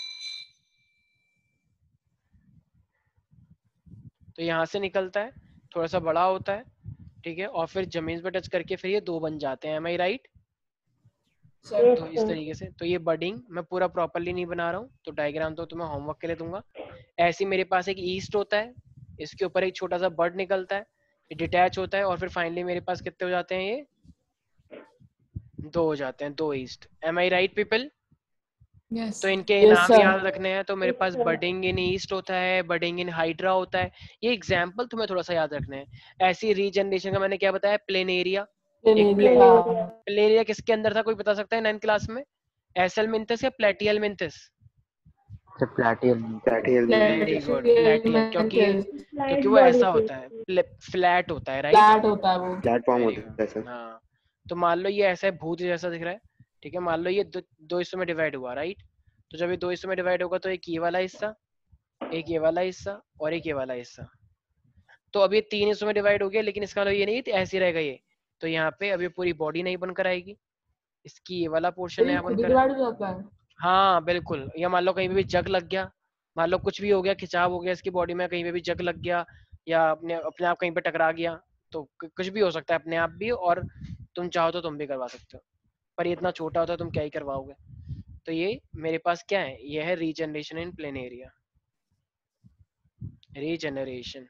तो यहाँ से निकलता है थोड़ा सा बड़ा होता है ठीक है और फिर जमीन पे टच करके फिर ये दो बन जाते हैं। Am I right? Sir. Yes, तो इस sir. तरीके से तो ये बडिंग मैं पूरा प्रॉपरली नहीं बना रहा हूँ तो डायग्राम तो तुम्हें होमवर्क के लिए दूंगा। ऐसे मेरे पास एक ईस्ट होता है इसके ऊपर एक छोटा सा बड निकलता है ये डिटैच होता है और फिर फाइनली मेरे पास कितने हो जाते हैं ये दो हो जाते हैं दो yeast. Am I right people? Yes. तो इनके Yes, नाम sir. याद रखने हैं तो मेरे Yes, पास sir. बडिंग इन ईस्ट होता है बडिंग इन हाइड्रा होता है। ये एग्जाम्पल तुम्हें थोड़ा सा याद रखने हैं। ऐसी रीजनरेशन का मैंने क्या बताया प्लेनेरिया। एक Planaria. प्लेनेरिया किसके अंदर था कोई बता सकता है नाइन्थ क्लास में? एसएल मिंथस या प्लेटियल मिंथस? सर प्लैटियम प्लैटियल वेरी गुड प्लेटियल क्योंकि ये Light क्योंकि वो body ऐसा थी। होता है फ्लैट होता है राइट? फ्लैट होता है वो। प्लेटफॉर्म वेरी होता है गुड सर। हाँ। तो मान लो ये ऐसा है भूत जैसा दिख रहा है ठीक है मान लो ये दो, दो हिस्सों में डिवाइड हुआ राइट? तो जब ये दो हिस्सों में डिवाइड होगा तो एक ये वाला हिस्सा एक ये वाला हिस्सा और एक ये वाला हिस्सा। तो अब ये तीन हिस्सों में डिवाइड हो गया लेकिन इसका मतलब ये नहीं है ऐसे रहेगा ये। तो यहाँ पे अभी पूरी बॉडी नहीं बनकर आएगी इसकी ये वाला पोर्शन यहाँ खुद ही बनकर डिवाइड हो जाता है। हाँ बिल्कुल। या मान लो कहीं पे भी जग लग गया मान लो कुछ भी हो गया खिंचाव हो गया इसकी बॉडी में कहीं पे भी जग लग गया या अपने अपने आप कहीं पे टकरा गया तो कु- कुछ भी हो सकता है अपने आप भी और तुम चाहो तो तुम भी करवा सकते हो पर ये इतना छोटा होता है तुम क्या ही करवाओगे। तो ये मेरे पास क्या है ये है रीजनरेशन इन प्लेनेरिया रीजनरेशन।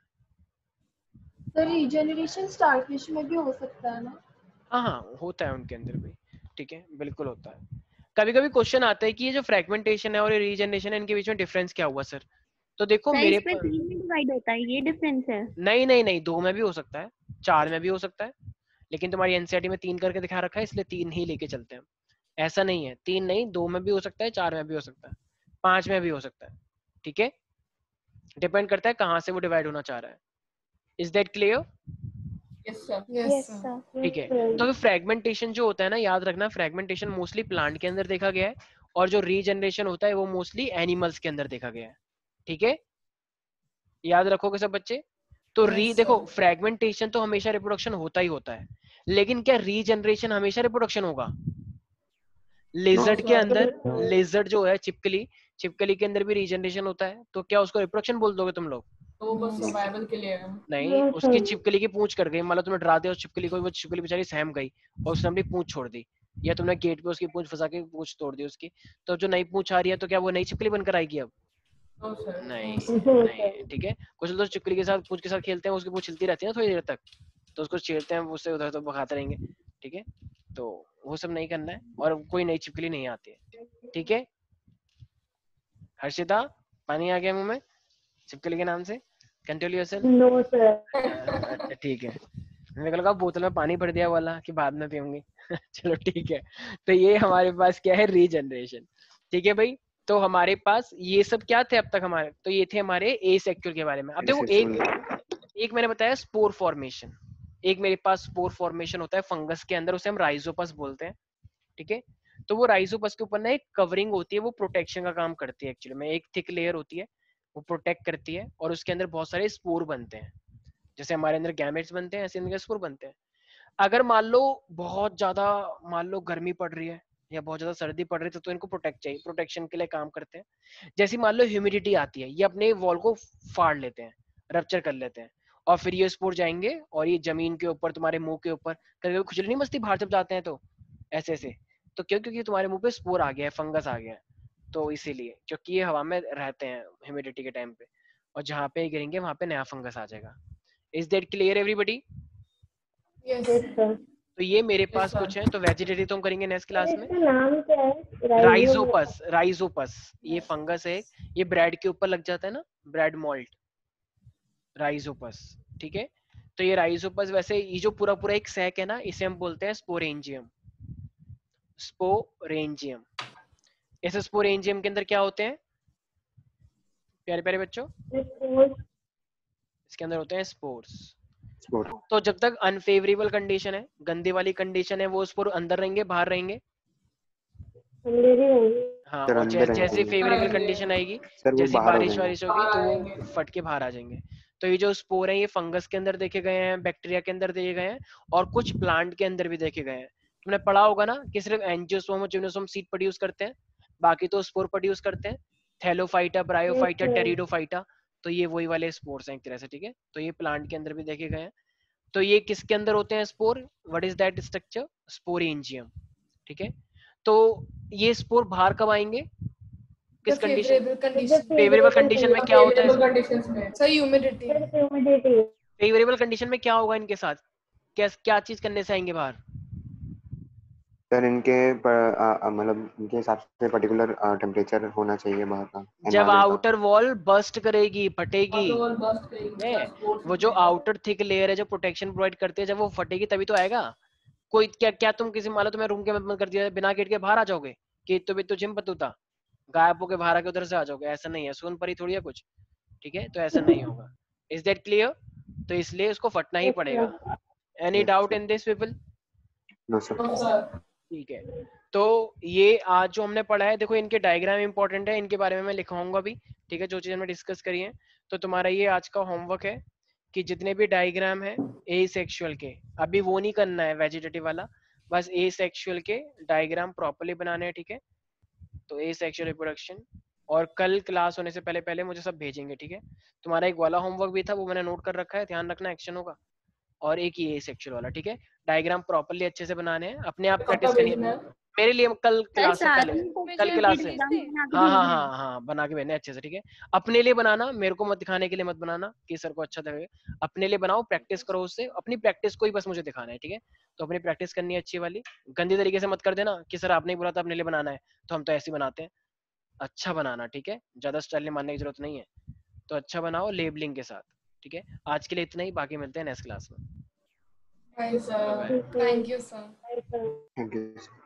तो रीजनरेशन स्टारफिश में भी हो सकता है ना? हाँ हाँ होता है उनके अंदर भी ठीक है बिल्कुल होता है। कभी कभी क्वेश्चन आता है कि ये जो फ्रेगमेंटेशन है और ये रीजनरेशन है इनके बीच में डिफरेंस क्या हुआ सर? तो देखो सर मेरे इसमें पास तीन में डिवाइड होता है ये डिफरेंस है। नहीं नहीं नहीं दो में भी हो सकता है चार में भी हो सकता है लेकिन तुम्हारी एनसीईआरटी में तीन करके दिखा रखा है इसलिए तीन ही लेके चलते हैं। ऐसा नहीं है तीन नहीं दो में भी हो सकता है चार में भी हो सकता है पांच में भी हो सकता है ठीक है डिपेंड करता है कहाँ से वो डिवाइड होना चाह रहा है। Is that clear? Yes, sir. Yes, Yes, sir. sir. ठीक है Yes, तो फ्रेगमेंटेशन जो होता है ना याद रखना फ्रेगमेंटेशन मोस्टली प्लांट के अंदर देखा गया है और जो रीजनरेशन होता है वो मोस्टली एनिमल्स के अंदर देखा गया है ठीक है याद रखोगे सब बच्चे? तो Yes, री sir. देखो फ्रेगमेंटेशन तो हमेशा रिप्रोडक्शन होता ही होता है लेकिन क्या रीजनरेशन हमेशा रिप्रोडक्शन होगा? लेजर्ड No, के sir. अंदर लेजर्ड जो है छिपकली छिपकली के अंदर भी रीजनरेशन होता है तो क्या उसको रिप्रोडक्शन बोल दोगे तुम लोग? तो वो बस सर्वाइवल के लिए है। नहीं No, उसकी sir. छिपकली की पूंछ कट गई मान लो तुमने डरा दिया उस छिपकली को वो छिपकली बेचारी सहम गई और उसने अपनी पूंछ छोड़ दी या तुमने गेट पे उसकी पूंछ फंसा के पूंछ तोड़ दी उसकी तो जो नई पूंछ आ रही है तो क्या वो नई छिपकली बनकर आएगी अब? No, sir. नहीं No, नहीं sir. ठीक है। कुछ लोग छिपकली के साथ पूंछ के साथ खेलते हैं उसकी पूंछ हिलती रहती है ना थोड़ी देर तक तो उसको छेड़ते हैं उससे उधर तो भगाते रहेंगे ठीक है। तो वो सब नहीं करना है और कोई नई छिपकली नहीं आती है ठीक है। हर्षिता पानी आ गया मुंह में छिपकली के नाम से कंट्रोल योरसेल्फ। No, sir. अच्छा ठीक है मेरे को लगा बोतल में पानी भर दिया वाला कि बाद में पीऊंगी चलो ठीक है। तो ये हमारे पास क्या है रीजनरेशन ठीक है भाई। तो हमारे पास ये सब क्या थे अब तक हमारे तो ये थे हमारे एसेक्सुअल के बारे में। अब देखो एक एक मैंने बताया स्पोर फॉर्मेशन एक मेरे पास स्पोर फॉर्मेशन होता है फंगस के अंदर उसे हम राइजोपस बोलते हैं ठीक है। तो वो राइजोपस के ऊपर ना एक कवरिंग होती है वो प्रोटेक्शन का काम करती है एक्चुअली में एक थिक लेयर होती है वो प्रोटेक्ट करती है और उसके अंदर बहुत सारे स्पोर बनते हैं जैसे हमारे अंदर गैमेट्स बनते हैं ऐसे इनके स्पोर बनते हैं। अगर मान लो बहुत ज्यादा मान लो गर्मी पड़ रही है या बहुत ज्यादा सर्दी पड़ रही है तो, तो इनको प्रोटेक्ट चाहिए प्रोटेक्शन के लिए काम करते हैं। जैसे मान लो ह्यूमिडिटी आती है ये अपने वॉल को फाड़ लेते हैं रप्चर कर लेते हैं और फिर ये स्पोर जाएंगे और ये जमीन के ऊपर तुम्हारे मुंह के ऊपर कभी कभी खुजली नहीं मचती बाहर जब जाते हैं तो ऐसे ऐसे तो क्यों क्योंकि तुम्हारे मुंह पे स्पोर आ गया है फंगस आ गया है तो इसीलिए क्योंकि ये हवा में रहते हैं ह्यूमिडिटी के टाइम पे और जहाँ पे गिरेंगे वहां पे नया फंगस आ जाएगा। Is that clear everybody? Yes. Yes, sir. तो ये मेरे Yes, पास sir. कुछ है, तो वेजिटेटिव तो हम करेंगे नेक्स्ट क्लास में। इसका नाम क्या है? राइजोपस, राइजोपस ये फंगस है, ये ब्रेड के ऊपर लग जाता है ना, ब्रेड मॉल्ट, राइजोपस, ठीक है। तो ये राइजोपस, वैसे ये जो पूरा पूरा एक सैक है ना, इसे हम बोलते हैं स्पोरेंजियम, स्पोरेंजियम। इस स्पोरेंजियम के अंदर क्या होते हैं प्यारे प्यारे बच्चों? इसके अंदर होते हैं स्पोर्स। तो जब तक अनफेवरेबल कंडीशन है, गंदी वाली कंडीशन है, वो स्पोर अंदर रहेंगे, बाहर रहेंगे? हाँ, और जै, जैसे फेवरेबल कंडीशन आएगी, जैसी बारिश वारिश होगी तो वो फट के बाहर आ जाएंगे। तो ये जो स्पोर हैं, ये फंगस के अंदर देखे गए हैं, बैक्टीरिया के अंदर देखे गए हैं, और कुछ प्लांट के अंदर भी देखे गए हैं। तुमने पढ़ा होगा ना कि सिर्फ एंजियोस्पर्म और जिम्नोस्पर्म सीड प्रोड्यूस करते हैं, बाकी तो स्पोर प्रोड्यूस करते हैं, थैलोफाइटा, ब्रायोफाइटा, टेरिडोफाइटा। तो ये वही वाले स्पोर्स हैं एक तरह से, ठीक है। तो ये प्लांट के अंदर भी देखे गए हैं। तो ये किसके अंदर होते हैं spore? What is that structure? Sporangium, ठीक है। तो ये स्पोर बाहर कब आएंगे? किस कंडीशन? फेवरेबल कंडीशन में क्या होता है? Sir humidity. Humidity. Favourable condition में क्या होगा इनके साथ? क्या क्या चीज करने से आएंगे बाहर? सर इनके मतलब इनके हिसाब से पर्टिकुलर टेम्परेचर होना चाहिए बाहर का। जब आउटर वॉल बस्ट करेगी, फटेगी, वो जो आउटर थिक लेयर है जो प्रोटेक्शन प्रोवाइड करती है, जब वो फटेगी तभी तो आएगा। कोई क्या क्या तुम किसी मान लो तुम्हें रूम के में बंद कर दिया, बिना गेट के बाहर आ जाओगे कि तो भी तो जिम पतूता गायब होके बाहर आके उधर से आ जाओगे? ऐसा नहीं है, सोन परी थोड़ी है कुछ, ठीक है। तो ऐसा नहीं होगा। Is that clear? तो इसलिए उसको फटना ही पड़ेगा। Any doubt in this people? No sir. ठीक है। तो ये आज जो हमने पढ़ा है, देखो इनके डायग्राम इंपॉर्टेंट है, इनके बारे में मैं लिखाऊंगा भी, ठीक है, जो चीज हमने डिस्कस करी है। तो तुम्हारा ये आज का होमवर्क है कि जितने भी डायग्राम है ए सेक्सुअल के, अभी वो नहीं करना है वेजिटेटिव वाला, बस ए सेक्सुअल के डायग्राम प्रॉपर्ली बनाने हैं, ठीक है। तो ए सेक्सुअल रिप्रोडक्शन, और कल क्लास होने से पहले पहले मुझे सब भेजेंगे, ठीक है। तुम्हारा एक वाला होमवर्क भी था, वो मैंने नोट कर रखा है, ध्यान रखना, एक्शन होगा। और एक ये सेक्सुअल वाला, ठीक है। डायग्राम प्रॉपर्ली अच्छे से बनाने हैं, अपने आप प्रैक्टिस करिए मेरे लिए। कल क्लास से पहले, कल क्लास से, हाँ हाँ हाँ हाँ बना के भेजने अच्छे से, ठीक है। अपने लिए बनाना, मेरे को मत दिखाने के लिए मत बनाना कि सर को अच्छा लगेगा। अपने लिए बनाओ, प्रैक्टिस करो उससे, अपनी प्रैक्टिस को ही बस मुझे दिखाना है, ठीक है। तो अपनी प्रैक्टिस करनी है अच्छी वाली, गंदी तरीके से मत कर देना कि सर आपने बोला था अपने लिए बनाना है तो हम तो ऐसे बनाते हैं। अच्छा बनाना, ठीक है, ज्यादा स्टाइल मानने की जरूरत नहीं है। तो अच्छा बनाओ लेबलिंग के साथ, ठीक है। आज के लिए इतना ही, बाकी मिलते हैं नेक्स्ट क्लास में। Thank you, sir. Thank you, sir. Thank you.